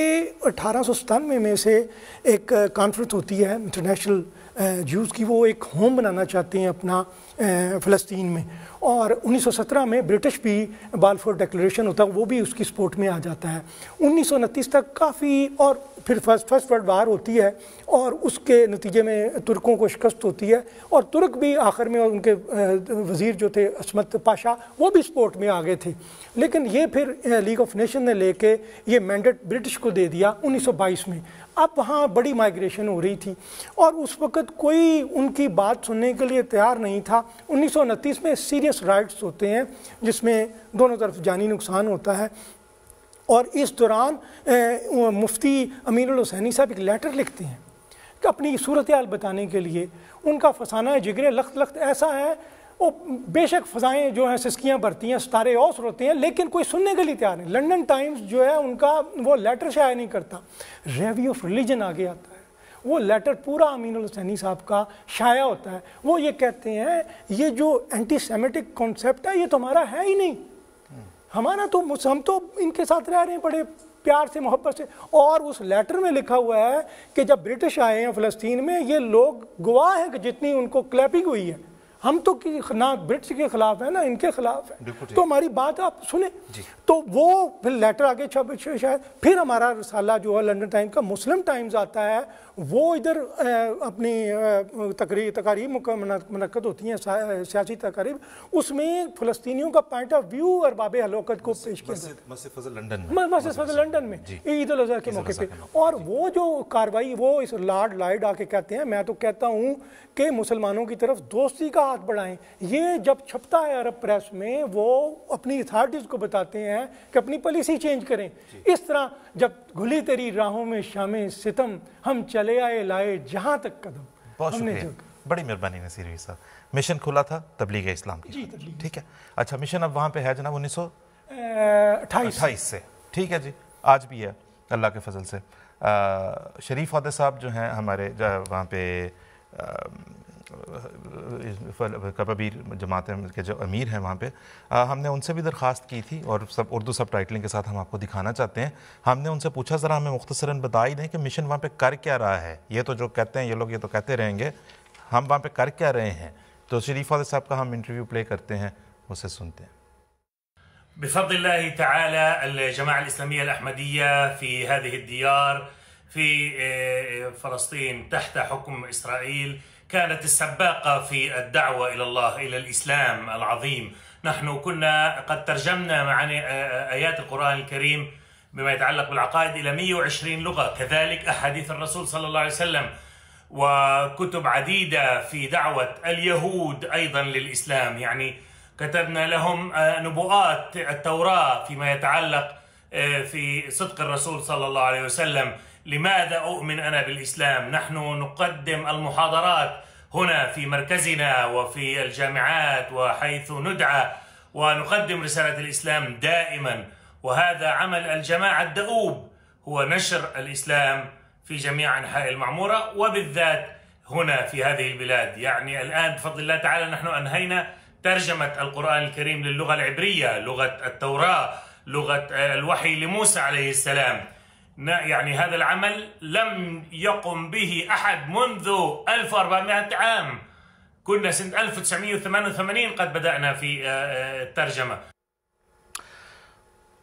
1897 میں سے ایک کانفرنس ہوتی ہے انٹرنیشنل جوز کی، وہ ایک ہوم بنانا چاہتے ہیں اپنا فلسطین میں، اور 1917 میں برٹش بھی بالفور ڈیکلریشن ہوتا ہے، وہ بھی اس کی سپورٹ میں آ جاتا ہے. 1929 تک کافی، اور پھر فرسٹ ورلڈ وار ہوتی ہے اور اس کے نتیجے میں ترکوں کو شکست ہوتی ہے، اور ترک بھی آخر میں، اور ان کے وزیر جو تھے عصمت پاشا، وہ بھی سپورٹ میں آ گئے تھے. لیکن یہ پھر لیگ آف نیشن نے لے کے یہ مینڈیٹ برٹش کو دے دیا 1922 میں. اب وہاں بڑی مائیگریشن ہو رہی تھی اور اس وقت کوئی ان کی بات سننے کے لیے تیار نہیں تھا. 1929 میں سیریس رائٹس ہوتے ہیں جس میں دونوں طرف جانی نقصان ہوتا ہے، اور اس دوران مفتی امین الحسینی صاحب ایک لیٹر لکھتے ہیں کہ اپنی صورتحال بتانے کے لیے. ان کا فسانہ جگرے لخت لخت ایسا ہے، وہ بے شک فضائیں جو ہیں سسکیاں بھرتی ہیں، ستارے اوس ہوتے ہیں، لیکن کوئی سننے کے لیے تیار نہیں. لنڈن ٹائمز جو ہے ان کا وہ لیٹر شائع نہیں کرتا. ریویو آف ریلیجن آگے آتا ہے، وہ لیٹر پورا امین الحسینی صاحب کا شائع ہوتا ہے. وہ یہ کہتے ہیں یہ جو اینٹی سیمیٹک کانسیپٹ ہے یہ تو ہمارا ہے ہی نہیں، ہمارا تو، ہم تو ان کے ساتھ رہ رہے ہیں بڑے پیار سے، محبت سے. اور اس لیٹر میں لکھا ہوا ہے کہ جب برٹش آئے ہیں فلسطین میں، یہ لوگ گواہ ہیں کہ جتنی ان کو کلیپنگ ہوئی ہے، ہم تو نہ برٹش کے خلاف ہیں نہ ان کے خلاف ہیں، تو ہماری بات آپ سنیں. تو وہ پھر لیٹر آگے شاید پھر ہمارا رسالہ جو ہے لنڈن ٹائم کا مسلم ٹائمز آتا ہے، وہ ادھر اپنی تقاریب منعقد ہوتی ہیں، سیاسی تقاریب، اس میں فلسطینیوں کا پوائنٹ آف ویو ارباب حلوقت کو پیش کیا جاتا ہے مسجد فضل لنڈن میں عید الاضحیٰ کے موقع پہ. اور وہ جو کاروائی، وہ اس لارڈ لائڈ آ کے کہتے ہیں، میں تو کہتا ہوں کہ مسلمانوں کی طرف دوستی کا ہاتھ بڑھائیں. یہ جب چھپتا ہے عرب پریس میں، وہ اپنی اتھارٹیز کو بتاتے ہیں کہ اپنی پالیسی چینج کریں. اس طرح جب گھلی تیری راہوں میں شام ستم، ہم چلے آئے لائے جہاں تک قدم. بہت شکریہ، بڑی مہربانی نصیر ہوئی صاحب. مشن کھلا تھا تبلیغ اسلام کی، ٹھیک ہے. اچھا، مشن اب وہاں پہ ہے جناب 1928 سے، ٹھیک ہے جی، آج بھی ہے اللہ کے فضل سے. شریف عہدے صاحب جو ہیں ہمارے وہاں پہ کبابیر جماعت کے جو امیر ہیں وہاں پہ، ہم نے ان سے بھی درخواست کی تھی، اور سب اردو سب ٹائٹلنگ کے ساتھ ہم آپ کو دکھانا چاہتے ہیں. ہم نے ان سے پوچھا ذرا ہمیں مختصراً بتا ہی دیں کہ مشن وہاں پہ کر کیا رہا ہے. یہ تو جو کہتے ہیں یہ لوگ، یہ تو کہتے رہیں گے، ہم وہاں پہ کر کیا رہے ہیں. تو شریف عہدے صاحب کا ہم انٹرویو پلے کرتے ہیں، اسے سنتے ہیں. بفضل الله تعالى الجماعة الإسلامية الأحمدية في هذه الديار في فلسطين تحت حكم إسرائيل كانت السباقة في الدعوة إلى الله، إلى الإسلام العظيم. نحن كنا قد ترجمنا معاني آيات القرآن الكريم بما يتعلق بالعقائد إلى 120 لغة، كذلك أحاديث الرسول صلى الله عليه وسلم، وكتب عديدة في دعوة اليهود أيضا للإسلام. يعني كتبنا لهم نبوءات التوراة فيما يتعلق في صدق الرسول صلى الله عليه وسلم. لماذا أؤمن أنا بالإسلام؟ نحن نقدم المحاضرات هنا في مركزنا وفي الجامعات وحيث ندعى، ونقدم رسالة الإسلام دائما. وهذا عمل الجماعة الدؤوب، هو نشر الإسلام في جميع أنحاء المعمورة وبالذات هنا في هذه البلاد. يعني الآن بفضل الله تعالى نحن أنهينا ترجمة القرآن الكريم للغة العبرية، لغة التوراة، لغة الوحي لموسى عليه السلام. يعني هذا العمل لم يقم به أحد منذ 1400 عام. كنا سنة 1988 قد بدأنا في الترجمة.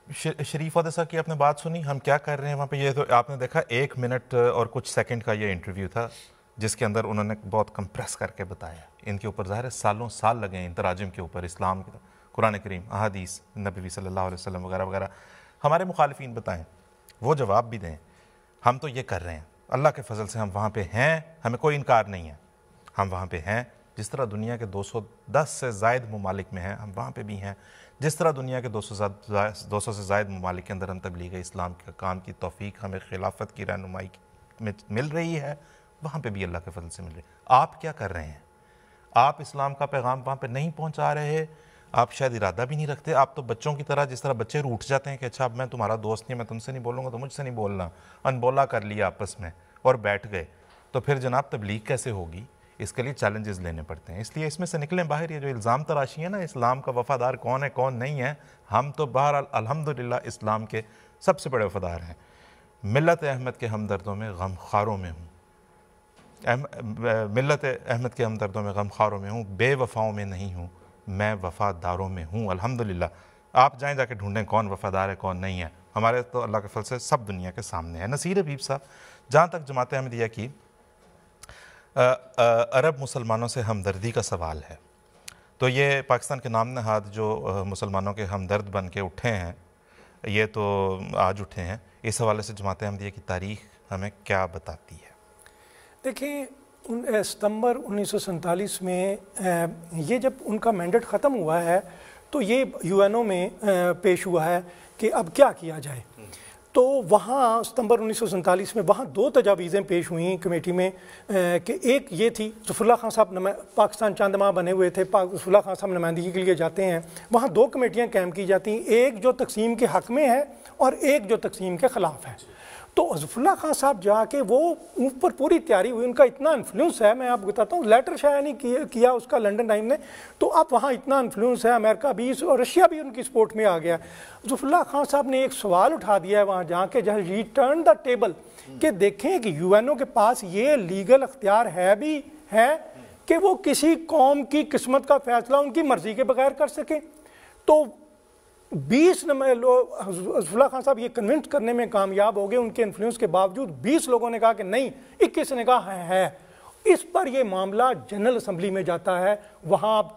شریف عہدہ صاحب کی آپ نے بات سنی، ہم کیا کر رہے ہیں وہاں پہ. یہ تو آپ نے دیکھا 1 منٹ اور کچھ سیکنڈ کا یہ انٹرویو تھا جس کے اندر انہوں نے بہت کمپریس کر کے بتایا. ان کے اوپر ظاہر ہے سالوں سال لگے ہیں ان تراجم کے اوپر، اسلام کے قرآن کریم، احادیث نبی صلی اللہ علیہ وسلم وغیرہ وغیرہ. ہمارے مخالفین بتائیں، وہ جواب بھی دیں. ہم تو یہ کر رہے ہیں، اللہ کے فضل سے ہم وہاں پہ ہیں، ہمیں کوئی انکار نہیں ہے. ہم وہاں پہ ہیں، جس طرح دنیا کے 210 سے زائد ممالک میں ہیں ہم وہاں پہ بھی ہیں. جس طرح دنیا کے 200 سے زائد ممالک کے اندر ہم تبلیغ اسلام کے کام کی توفیق ہمیں خلافت کی رہنمائی میں مل رہی ہے، وہاں پہ بھی اللہ کے فضل سے مل رہی ہے. آپ کیا کر رہے ہیں؟ آپ اسلام کا پیغام وہاں پہ نہیں پہنچا رہے، آپ شاید ارادہ بھی نہیں رکھتے. آپ تو بچوں کی طرح، جس طرح بچے روٹھ جاتے ہیں کہ اچھا اب میں تمہارا دوست نہیں، میں تم سے نہیں بولوں گا تو مجھ سے نہیں بولنا، انبولا کر لیا آپس میں اور بیٹھ گئے. تو پھر جناب تبلیغ کیسے ہوگی؟ اس کے لیے چیلنجز لینے پڑتے ہیں. اس لیے اس میں سے نکلیں باہر. یہ جو الزام تراشی ہے نا اسلام کا وفادار کون ہے کون نہیں ہے، ہم تو بہرحال الحمدللہ اسلام کے سب سے بڑے وفادار ہیں. ملت احمد کے ہمدردوں میں غمخواروں میں ہوں، ملت احمد کے ہمدردوں میں غمخواروں میں ہوں، بے وفاؤں میں نہیں ہوں، میں وفاداروں میں ہوں الحمدللہ. آپ جائیں جا کے ڈھونڈیں کون وفادار ہے کون نہیں ہے. ہمارے تو اللہ کے فضل سے سب دنیا کے سامنے ہے. نصیر حبیب صاحب، جہاں تک جماعت احمدیہ کی عرب مسلمانوں سے ہمدردی کا سوال ہے، تو یہ پاکستان کے نام نہاد جو مسلمانوں کے ہمدرد بن کے اٹھے ہیں، یہ تو آج اٹھے ہیں. اس حوالے سے جماعت احمدیہ کی تاریخ ہمیں کیا بتاتی ہے؟ دیکھیں، ستمبر 1947 میں یہ جب ان کا مینڈیٹ ختم ہوا ہے تو یہ UN میں پیش ہوا ہے کہ اب کیا کیا جائے. تو وہاں ستمبر 1947 میں وہاں 2 تجاویزیں پیش ہوئیں کمیٹی میں کہ ایک یہ تھی، ظفر اللہ خان صاحب پاکستان چند ماہ بنے ہوئے تھے، ظفر اللہ خان صاحب نمائندگی کے لیے جاتے ہیں، وہاں 2 کمیٹیاں قائم کی جاتی ہیں، ایک جو تقسیم کے حق میں ہے اور ایک جو تقسیم کے خلاف ہے. تو ظفر اللہ خان صاحب جا کے وہ اوپر پوری تیاری ہوئی، ان کا اتنا انفلوئنس ہے، میں آپ بتاتا ہوں، لیٹر شائع نہیں کیا اس کا لنڈن ٹائم نے، تو اب وہاں اتنا انفلوئنس ہے، امریکہ بھی اور رشیا بھی ان کی سپورٹ میں آ گیا. ظفر اللہ خان صاحب نے ایک سوال اٹھا دیا ہے وہاں جا کے، جہاں ریٹرن دا ٹیبل، کہ دیکھیں کہ UN کے پاس یہ لیگل اختیار ہے بھی ہے کہ وہ کسی قوم کی قسمت کا فیصلہ ان کی مرضی کے بغیر کر سکیں. تو 20 ظفر اللہ خان صاحب یہ کنونس کرنے میں کامیاب ہو گئے، ان کے انفلوئنس کے باوجود 20 لوگوں نے کہا کہ نہیں، 21 نے کہا ہے. اس پر یہ معاملہ جنرل اسمبلی میں جاتا ہے، وہاں اب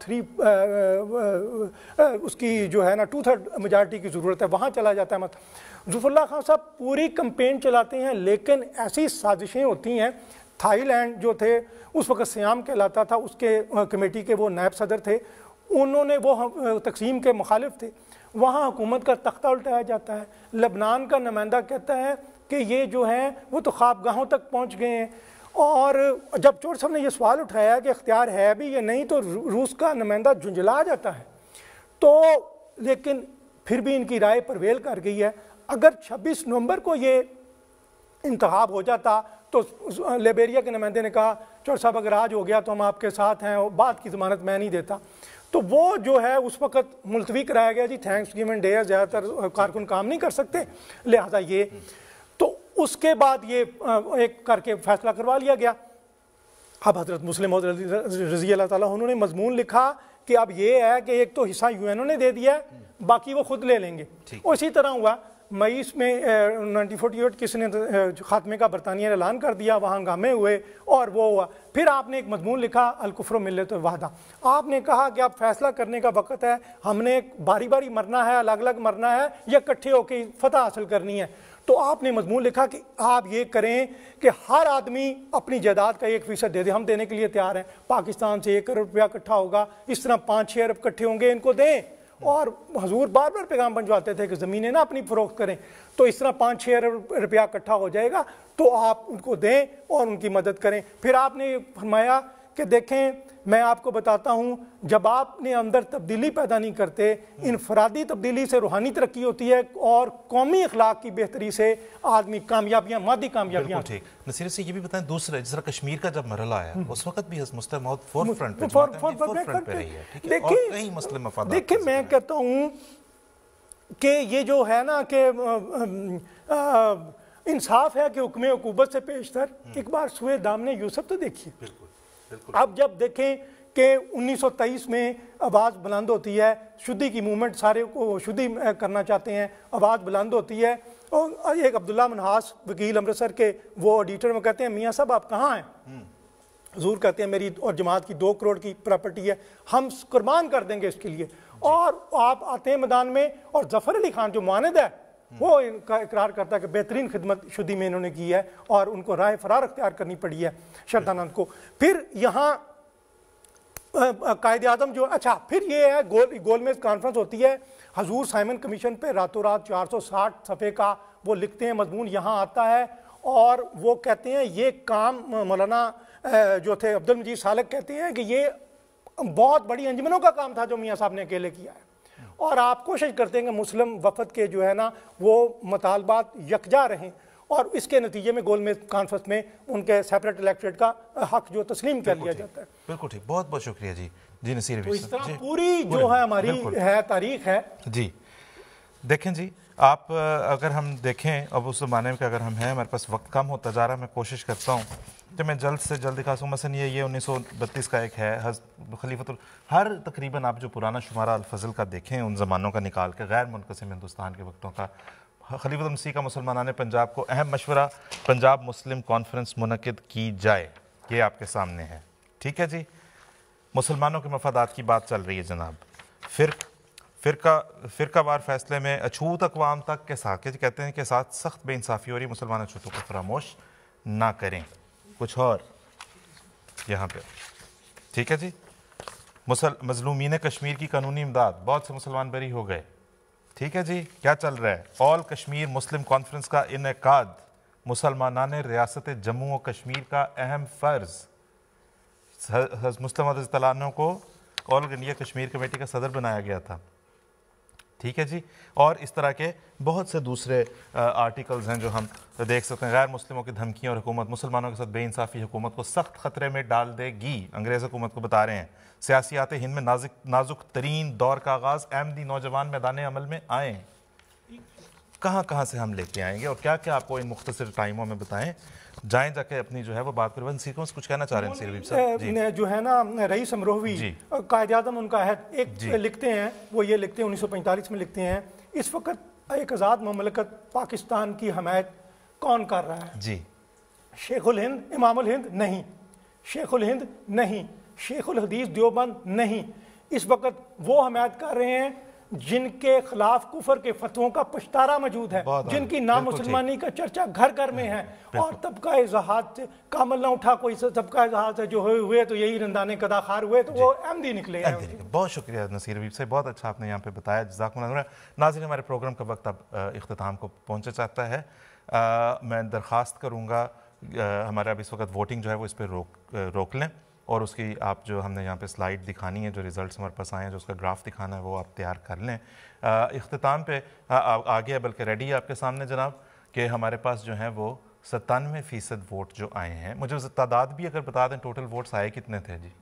اس کی جو ہے نا 2/3 میجارٹی کی ضرورت ہے، وہاں چلا جاتا ہے. ظفر اللہ خان صاحب پوری کمپین چلاتے ہیں، لیکن ایسی سازشیں ہوتی ہیں. تھائی لینڈ جو تھے اس وقت سیام کہلاتا تھا، اس کے کمیٹی کے وہ نائب صدر تھے، انہوں نے وہ تقسیم کے مخالف تھے، وہاں حکومت کا تختہ الٹایا جاتا ہے. لبنان کا نمائندہ کہتا ہے کہ یہ جو ہیں وہ تو خوابگاہوں تک پہنچ گئے ہیں. اور جب چور صاحب نے یہ سوال اٹھایا کہ اختیار ہے بھی یا نہیں تو روس کا نمائندہ جھنجھلا جاتا ہے. تو لیکن پھر بھی ان کی رائے پرویل کر گئی ہے. اگر 26 نومبر کو یہ انتخاب ہو جاتا تو لیبیریا کے نمائندے نے کہا چور صاحب اگر آج ہو گیا تو ہم آپ کے ساتھ ہیں، بعد کی ضمانت میں نہیں دیتا. تو وہ جو ہے اس وقت ملتوی کرایا گیا، جی تھینکس گیون ڈے ہے، زیادہ تر کارکن کام نہیں کر سکتے، لہذا یہ. تو اس کے بعد یہ ایک کر کے فیصلہ کروا لیا گیا. اب حضرت مسلم موعود رضی اللہ تعالیٰ انہوں نے مضمون لکھا کہ اب یہ ہے کہ ایک تو حصہ UN نے دے دیا ہے، باقی وہ خود لے لیں گے. اسی طرح ہوا مئی میں 1948 کسی نے خاتمے کا برطانیہ نے اعلان کر دیا، وہاں ہنگامے ہوئے اور وہ ہوا. پھر آپ نے ایک مضمون لکھا الکفر ملت وحدہ. آپ نے کہا کہ اب فیصلہ کرنے کا وقت ہے، ہم نے باری باری مرنا ہے، الگ الگ مرنا ہے یا اکٹھے ہو کے فتح حاصل کرنی ہے. تو آپ نے مضمون لکھا کہ آپ یہ کریں کہ ہر آدمی اپنی جائیداد کا 1% دے دے، ہم دینے کے لیے تیار ہیں. پاکستان سے 1 کروڑ روپیہ اکٹھا ہوگا، اس طرح 5-6 ارب اکٹھے ہوں گے، ان کو دیں. اور حضور بار بار پیغام پہنچواتے تھے کہ زمینیں نہ اپنی فروخت کریں، تو اس طرح 5-6 ارب روپیہ اکٹھا ہو جائے گا تو آپ ان کو دیں اور ان کی مدد کریں. پھر آپ نے فرمایا کہ دیکھیں میں آپ کو بتاتا ہوں، جب آپ نے اندر تبدیلی پیدا نہیں کرتے، انفرادی تبدیلی سے روحانی ترقی ہوتی ہے اور قومی اخلاق کی بہتری سے آدمی کامیابیاں، مادی کامیابیاں. ٹھیک. نصیر سے یہ بھی بتائیں دوسرا، جس طرح کشمیر کا جب مرحلہ آیا اس وقت بھی مسلم موعود فور فرنٹ پہ رہی ہے، اور کئی مسلم مفادات. دیکھیں میں کہتا ہوں کہ یہ جو ہے نا کہ انصاف ہے کہ حکم عقوبت سے پیشتر. ایک بار سوئے دامن یوسف تو دیکھیے. اب جب دیکھیں کہ 1923 میں آواز بلند ہوتی ہے، شدی کی موومنٹ سارے کو شدی کرنا چاہتے ہیں، آواز بلند ہوتی ہے، اور ایک عبداللہ منہاس وکیل امرتسر کے وہ ایڈیٹر میں کہتے ہیں میاں صاحب آپ کہاں ہیں؟ حضور کہتے ہیں میری اور جماعت کی 2 کروڑ کی پراپرٹی ہے، ہم قربان کر دیں گے اس کے لیے، اور آپ آتے ہیں میدان میں، اور ظفر علی خان جو معاند ہے وہ ان کا اقرار کرتا ہے کہ بہترین خدمت شدی میں انہوں نے کی ہے اور ان کو راہ فرار اختیار کرنی پڑی ہے شردانند کو۔ پھر یہاں قائد اعظم جو اچھا پھر یہ ہے گول میز کانفرنس ہوتی ہے، حضور سائمن کمیشن پہ راتوں رات 460 صفحے کا وہ لکھتے ہیں، مضمون یہاں آتا ہے، اور وہ کہتے ہیں یہ کام مولانا جو تھے عبدالمجید سالک کہتے ہیں کہ یہ بہت بڑی انجمنوں کا کام تھا جو میاں صاحب نے اکیلے کیا ہے، اور آپ کوشش کرتے ہیں کہ مسلم وفد کے جو ہے نا وہ مطالبات یکجا رہیں، اور اس کے نتیجے میں گول میز کانفرنس میں ان کے سیپریٹ الیکٹریٹ کا حق جو تسلیم کر لیا جاتا ہے۔ بالکل ٹھیک، بہت بہت شکریہ جی نصیر تو اس طرح پوری جو ہے ہماری ہے تاریخ ہے۔ جی دیکھیں جی، آپ اگر ہم دیکھیں اب اس زمانے میں کہ اگر ہم ہیں، ہمارے پاس وقت کم ہوتا جا رہا ہے، میں کوشش کرتا ہوں کہ میں جلد سے جلد دکھا سکوں۔ مثلا یہ 1932 کا ایک ہے خلیفۃ ہر تقریباً آپ جو پرانا شمارہ الفضل کا دیکھیں ان زمانوں کا نکال کے غیر منقسم ہندوستان کے وقتوں کا، خلیفۃ المسیح کا مسلمانان پنجاب کو اہم مشورہ پنجاب مسلم کانفرنس منعقد کی جائے، یہ آپ کے سامنے ہے، ٹھیک ہے جی۔ مسلمانوں کے مفادات کی بات چل رہی ہے جناب، فرقہ وار فیصلے میں اچھوت اقوام تک کے ساتھ کہتے ہیں کہ ساتھ سخت بے انصافی ہو رہی، مسلمان اچھوتوں کو فراموش نہ کریں۔ کچھ اور یہاں پہ ٹھیک ہے جی، مظلومین کشمیر کی قانونی امداد، بہت سے مسلمان بری ہو گئے، ٹھیک ہے جی۔ کیا چل رہا ہے؟ آل کشمیر مسلم کانفرنس کا انعقاد، مسلمانان ریاست جموں و کشمیر کا اہم فرض، مسلم رضی اللہ عنہ کو آل انڈیا کشمیر کمیٹی کا صدر بنایا گیا تھا، ٹھیک ہے جی۔ اور اس طرح کے بہت سے دوسرے آرٹیکلز ہیں جو ہم دیکھ سکتے ہیں۔ غیر مسلموں کی دھمکیاں اور حکومت مسلمانوں کے ساتھ بے انصافی حکومت کو سخت خطرے میں ڈال دے گی، انگریز حکومت کو بتا رہے ہیں۔ سیاسیات ہند میں نازک ترین دور کا آغاز، احمدی نوجوان میدان عمل میں آئیں۔ کہاں سے ہم لے کے آئیں گے اور کیا آپ کو ان مختصر ٹائموں میں بتائیں، جائیں جا کے اپنی جو ہے وہ بات کریں۔ نصیر کچھ کہنا چاہ رہے ہیں نصیر حبیب صاحب؟ جو ہے نا رئیس امروہوی قائد اعظم ان کا ہے ایک لکھتے ہیں، وہ یہ لکھتے ہیں 1945 میں لکھتے ہیں، اس وقت ایک آزاد مملکت پاکستان کی حمایت کون کر رہا ہے؟ جی شیخ الہند امام الہند نہیں، شیخ الہند نہیں، شیخ الحدیث دیوبند نہیں، اس وقت وہ حمایت کر رہے ہیں جن کے خلاف کفر کے فتووں کا پشتارہ موجود ہے، جن کی نامسلمانی کا چرچا گھر گھر میں ہے، اور طبقہ اضاحات سے کامل نہ اٹھا کوئی طبقہ اضاحات سے جو ہوئے تو یہی رندانے قدا خار ہوئے تو وہ احمدی نکلے ہیں۔ بہت شکریہ نصیر حبیب سے، بہت اچھا آپ نے یہاں پہ بتایا، جزاکم اللہ خیر۔ ناظرین ہمارے پروگرام کا وقت اب اختتام کو پہنچا چاہتا ہے، میں درخواست کروں گا ہمارا اب اس وقت ووٹنگ جو ہے وہ اس پہ روک لیں، اور اس کی آپ جو ہم نے یہاں پہ سلائیڈ دکھانی ہے، جو ریزلٹس ہمارے پاس آئے ہیں، جو اس کا گراف دکھانا ہے وہ آپ تیار کر لیں۔ اختتام پہ آگے ہے بلکہ ریڈی ہے آپ کے سامنے جناب کہ ہمارے پاس جو ہیں وہ 97% ووٹ جو آئے ہیں۔ مجھے تعداد بھی اگر بتا دیں ٹوٹل ووٹس آئے کتنے تھے جی؟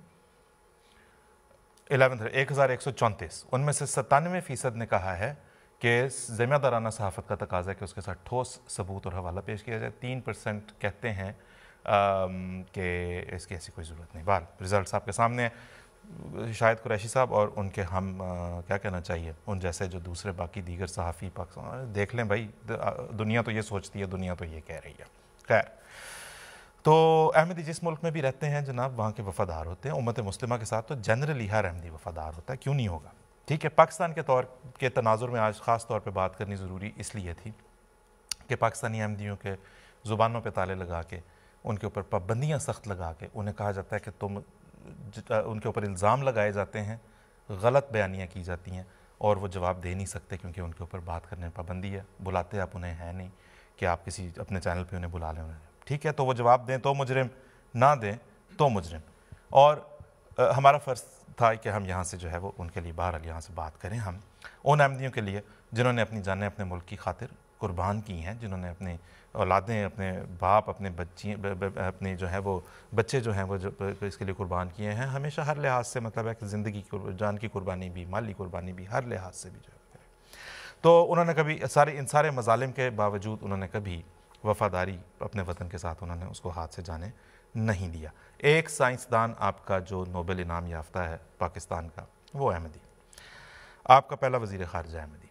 1134، ان میں سے 97% نے کہا ہے کہ ذمہ دارانہ صحافت کا تقاضا ہے کہ اس کے ساتھ ٹھوس ثبوت اور حوالہ پیش کیا جائے، 3% کہتے ہیں کہ اس کی ایسی کوئی ضرورت نہیں۔ بہرحال رزلٹس آپ کے سامنے ہیں، شاہد قریشی صاحب اور ان کے ہم کیا کہنا چاہیے ان جیسے جو دوسرے باقی دیگر صحافی پاکستان، دیکھ لیں بھائی دنیا تو یہ سوچتی ہے، دنیا تو یہ کہہ رہی ہے۔ خیر، تو احمدی جس ملک میں بھی رہتے ہیں جناب وہاں کے وفادار ہوتے ہیں، امت مسلمہ کے ساتھ تو جنرلی ہر احمدی وفادار ہوتا ہے، کیوں نہیں ہوگا؟ ٹھیک ہے، پاکستان کے طور کے تناظر میں آج خاص طور پہ بات کرنی ضروری اس لیے تھی کہ پاکستانی احمدیوں کے زبانوں پہ تالے لگا کے، ان کے اوپر پابندیاں سخت لگا کے، انہیں کہا جاتا ہے کہ تم، ان کے اوپر الزام لگائے جاتے ہیں، غلط بیانیاں کی جاتی ہیں اور وہ جواب دے نہیں سکتے کیونکہ ان کے اوپر بات کرنے میں پابندی ہے، بلاتے آپ انہیں ہیں نہیں کہ آپ کسی اپنے چینل پہ انہیں بلا لیں انہیں، ٹھیک ہے، تو وہ جواب دیں تو مجرم، نہ دیں تو مجرم۔ اور ہمارا فرض تھا کہ ہم یہاں سے جو ہے وہ ان کے لیے بہرحال یہاں سے بات کریں، ہم ان احمدیوں کے لیے جنہوں نے اپنی جانیں اپنے ملک کی خاطر قربان کی ہیں، جنہوں نے اپنی اولادیں، اپنے باپ، اپنے بچی، اپنے جو ہے وہ بچے جو ہیں وہ اس کے لیے قربان کیے ہیں، ہمیشہ ہر لحاظ سے، مطلب ہے کہ زندگی جان کی قربانی بھی، مالی قربانی بھی، ہر لحاظ سے بھی جو ہے۔ تو انہوں نے کبھی ان سارے مظالم کے باوجود انہوں نے کبھی وفاداری اپنے وطن کے ساتھ انہوں نے اس کو ہاتھ سے جانے نہیں دیا. ایک سائنسدان آپ کا جو نوبل انعام یافتہ ہے پاکستان کا وہ احمدی, آپ کا پہلا وزیر خارجہ احمدی,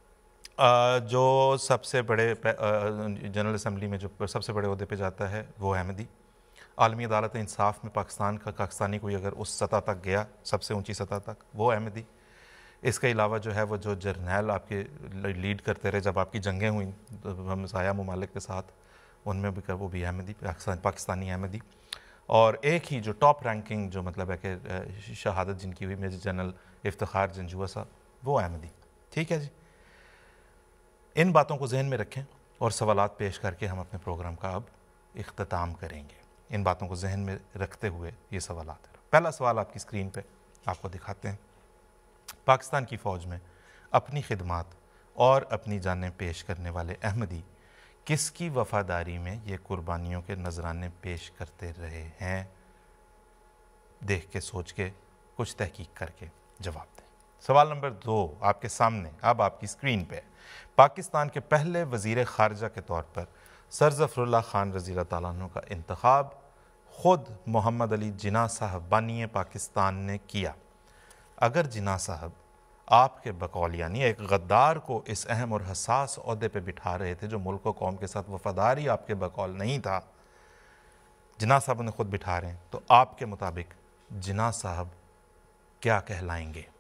جو سب سے بڑے جنرل اسمبلی میں جو سب سے بڑے عہدے پہ جاتا ہے وہ احمدی, عالمی عدالت انصاف میں پاکستان کا پاکستانی کوئی اگر اس سطح تک گیا سب سے اونچی سطح تک وہ احمدی. اس کے علاوہ جو ہے وہ جو جرنیل آپ کے لیڈ کرتے رہے جب آپ کی جنگیں ہوئیں ہمسایہ ممالک کے ساتھ, ان میں بھی وہ بھی احمدی, پاکستانی احمدی. اور ایک ہی جو ٹاپ رینکنگ جو مطلب ہے کہ شہادت جن کی ہوئی میجر جنرل افتخار جنجوعہ صاحب وہ احمدی. ٹھیک ہے جی, ان باتوں کو ذہن میں رکھیں اور سوالات پیش کر کے ہم اپنے پروگرام کا اب اختتام کریں گے. ان باتوں کو ذہن میں رکھتے ہوئے یہ سوالات ہیں. پہلا سوال آپ کی اسکرین پہ آپ کو دکھاتے ہیں. پاکستان کی فوج میں اپنی خدمات اور اپنی جانیں پیش کرنے والے احمدی کس کی وفاداری میں یہ قربانیوں کے نذرانے پیش کرتے رہے ہیں؟ دیکھ کے سوچ کے کچھ تحقیق کر کے جواب دیں. سوال نمبر 2 آپ کے سامنے اب آپ کی اسکرین پہ. پاکستان کے پہلے وزیر خارجہ کے طور پر سر ظفر اللہ خان رضی اللہ تعالیٰ عنہ کا انتخاب خود محمد علی جناح صاحب بانی پاکستان نے کیا. اگر جناح صاحب آپ کے بقول یعنی ایک غدار کو اس اہم اور حساس عہدے پہ بٹھا رہے تھے جو ملک و قوم کے ساتھ وفاداری آپ کے بقول نہیں تھا, جناح صاحب نے خود بٹھا رہے ہیں, تو آپ کے مطابق جناح صاحب کیا کہلائیں گے؟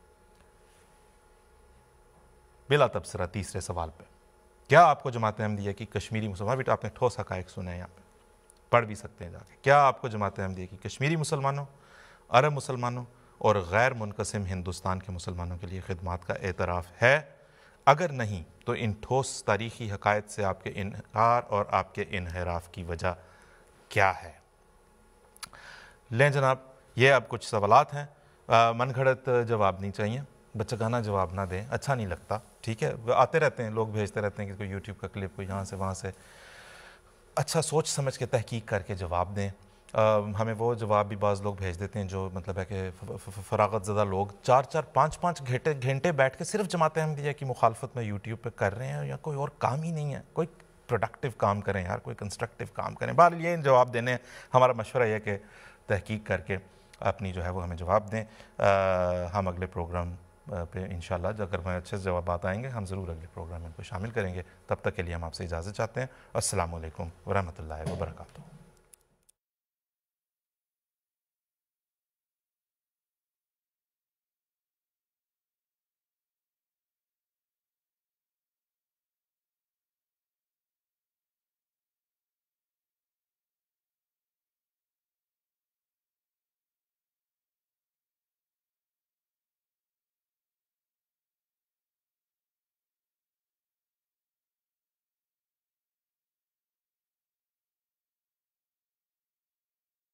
بلا تبصرہ تیسرے سوال پہ, کیا آپ کو جماعت احمدیہ کی کشمیری مسلمان, بیٹا آپ نے ٹھوس حقائق سنے ہیں یہاں پہ پڑھ بھی سکتے ہیں جا کے, کیا آپ کو جماعت احمدیہ کی کشمیری مسلمانوں, عرب مسلمانوں اور غیر منقسم ہندوستان کے مسلمانوں کے لیے خدمات کا اعتراف ہے؟ اگر نہیں تو ان ٹھوس تاریخی حقائق سے آپ کے انکار اور آپ کے انحراف کی وجہ کیا ہے؟ لیں جناب, یہ اب کچھ سوالات ہیں, من گھڑت جواب نہیں چاہیے, بچگانہ جواب نہ دیں, اچھا نہیں لگتا. ٹھیک ہے, آتے رہتے ہیں لوگ, بھیجتے رہتے ہیں کہ کوئی یوٹیوب کا کلپ, کوئی یہاں سے وہاں سے, اچھا سوچ سمجھ کے تحقیق کر کے جواب دیں. ہمیں وہ جواب بھی بعض لوگ بھیج دیتے ہیں جو مطلب ہے کہ فراغت زدہ لوگ 4-5 گھنٹے بیٹھ کے صرف جماعت احمدیہ کی مخالفت میں یوٹیوب پہ کر رہے ہیں, یا کوئی اور کام ہی نہیں ہے. کوئی پروڈکٹیو کام کریں یار, کوئی کنسٹرکٹیو کام کریں. بہرحال یہ جواب دینے ہمارا مشورہ یہ کہ تحقیق کر کے اپنی جو ہے وہ ہمیں جواب دیں. ہم اگلے پروگرام پہ انشاءاللہ اگر ہمیں اچھے جوابات آئیں گے ہم ضرور اگلے پروگرام میں ان کو شامل کریں گے. تب تک کے لیے ہم آپ سے اجازت چاہتے ہیں. السلام علیکم ورحمۃ اللہ وبرکاتہ.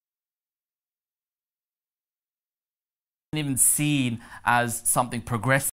Even seen as something progressive.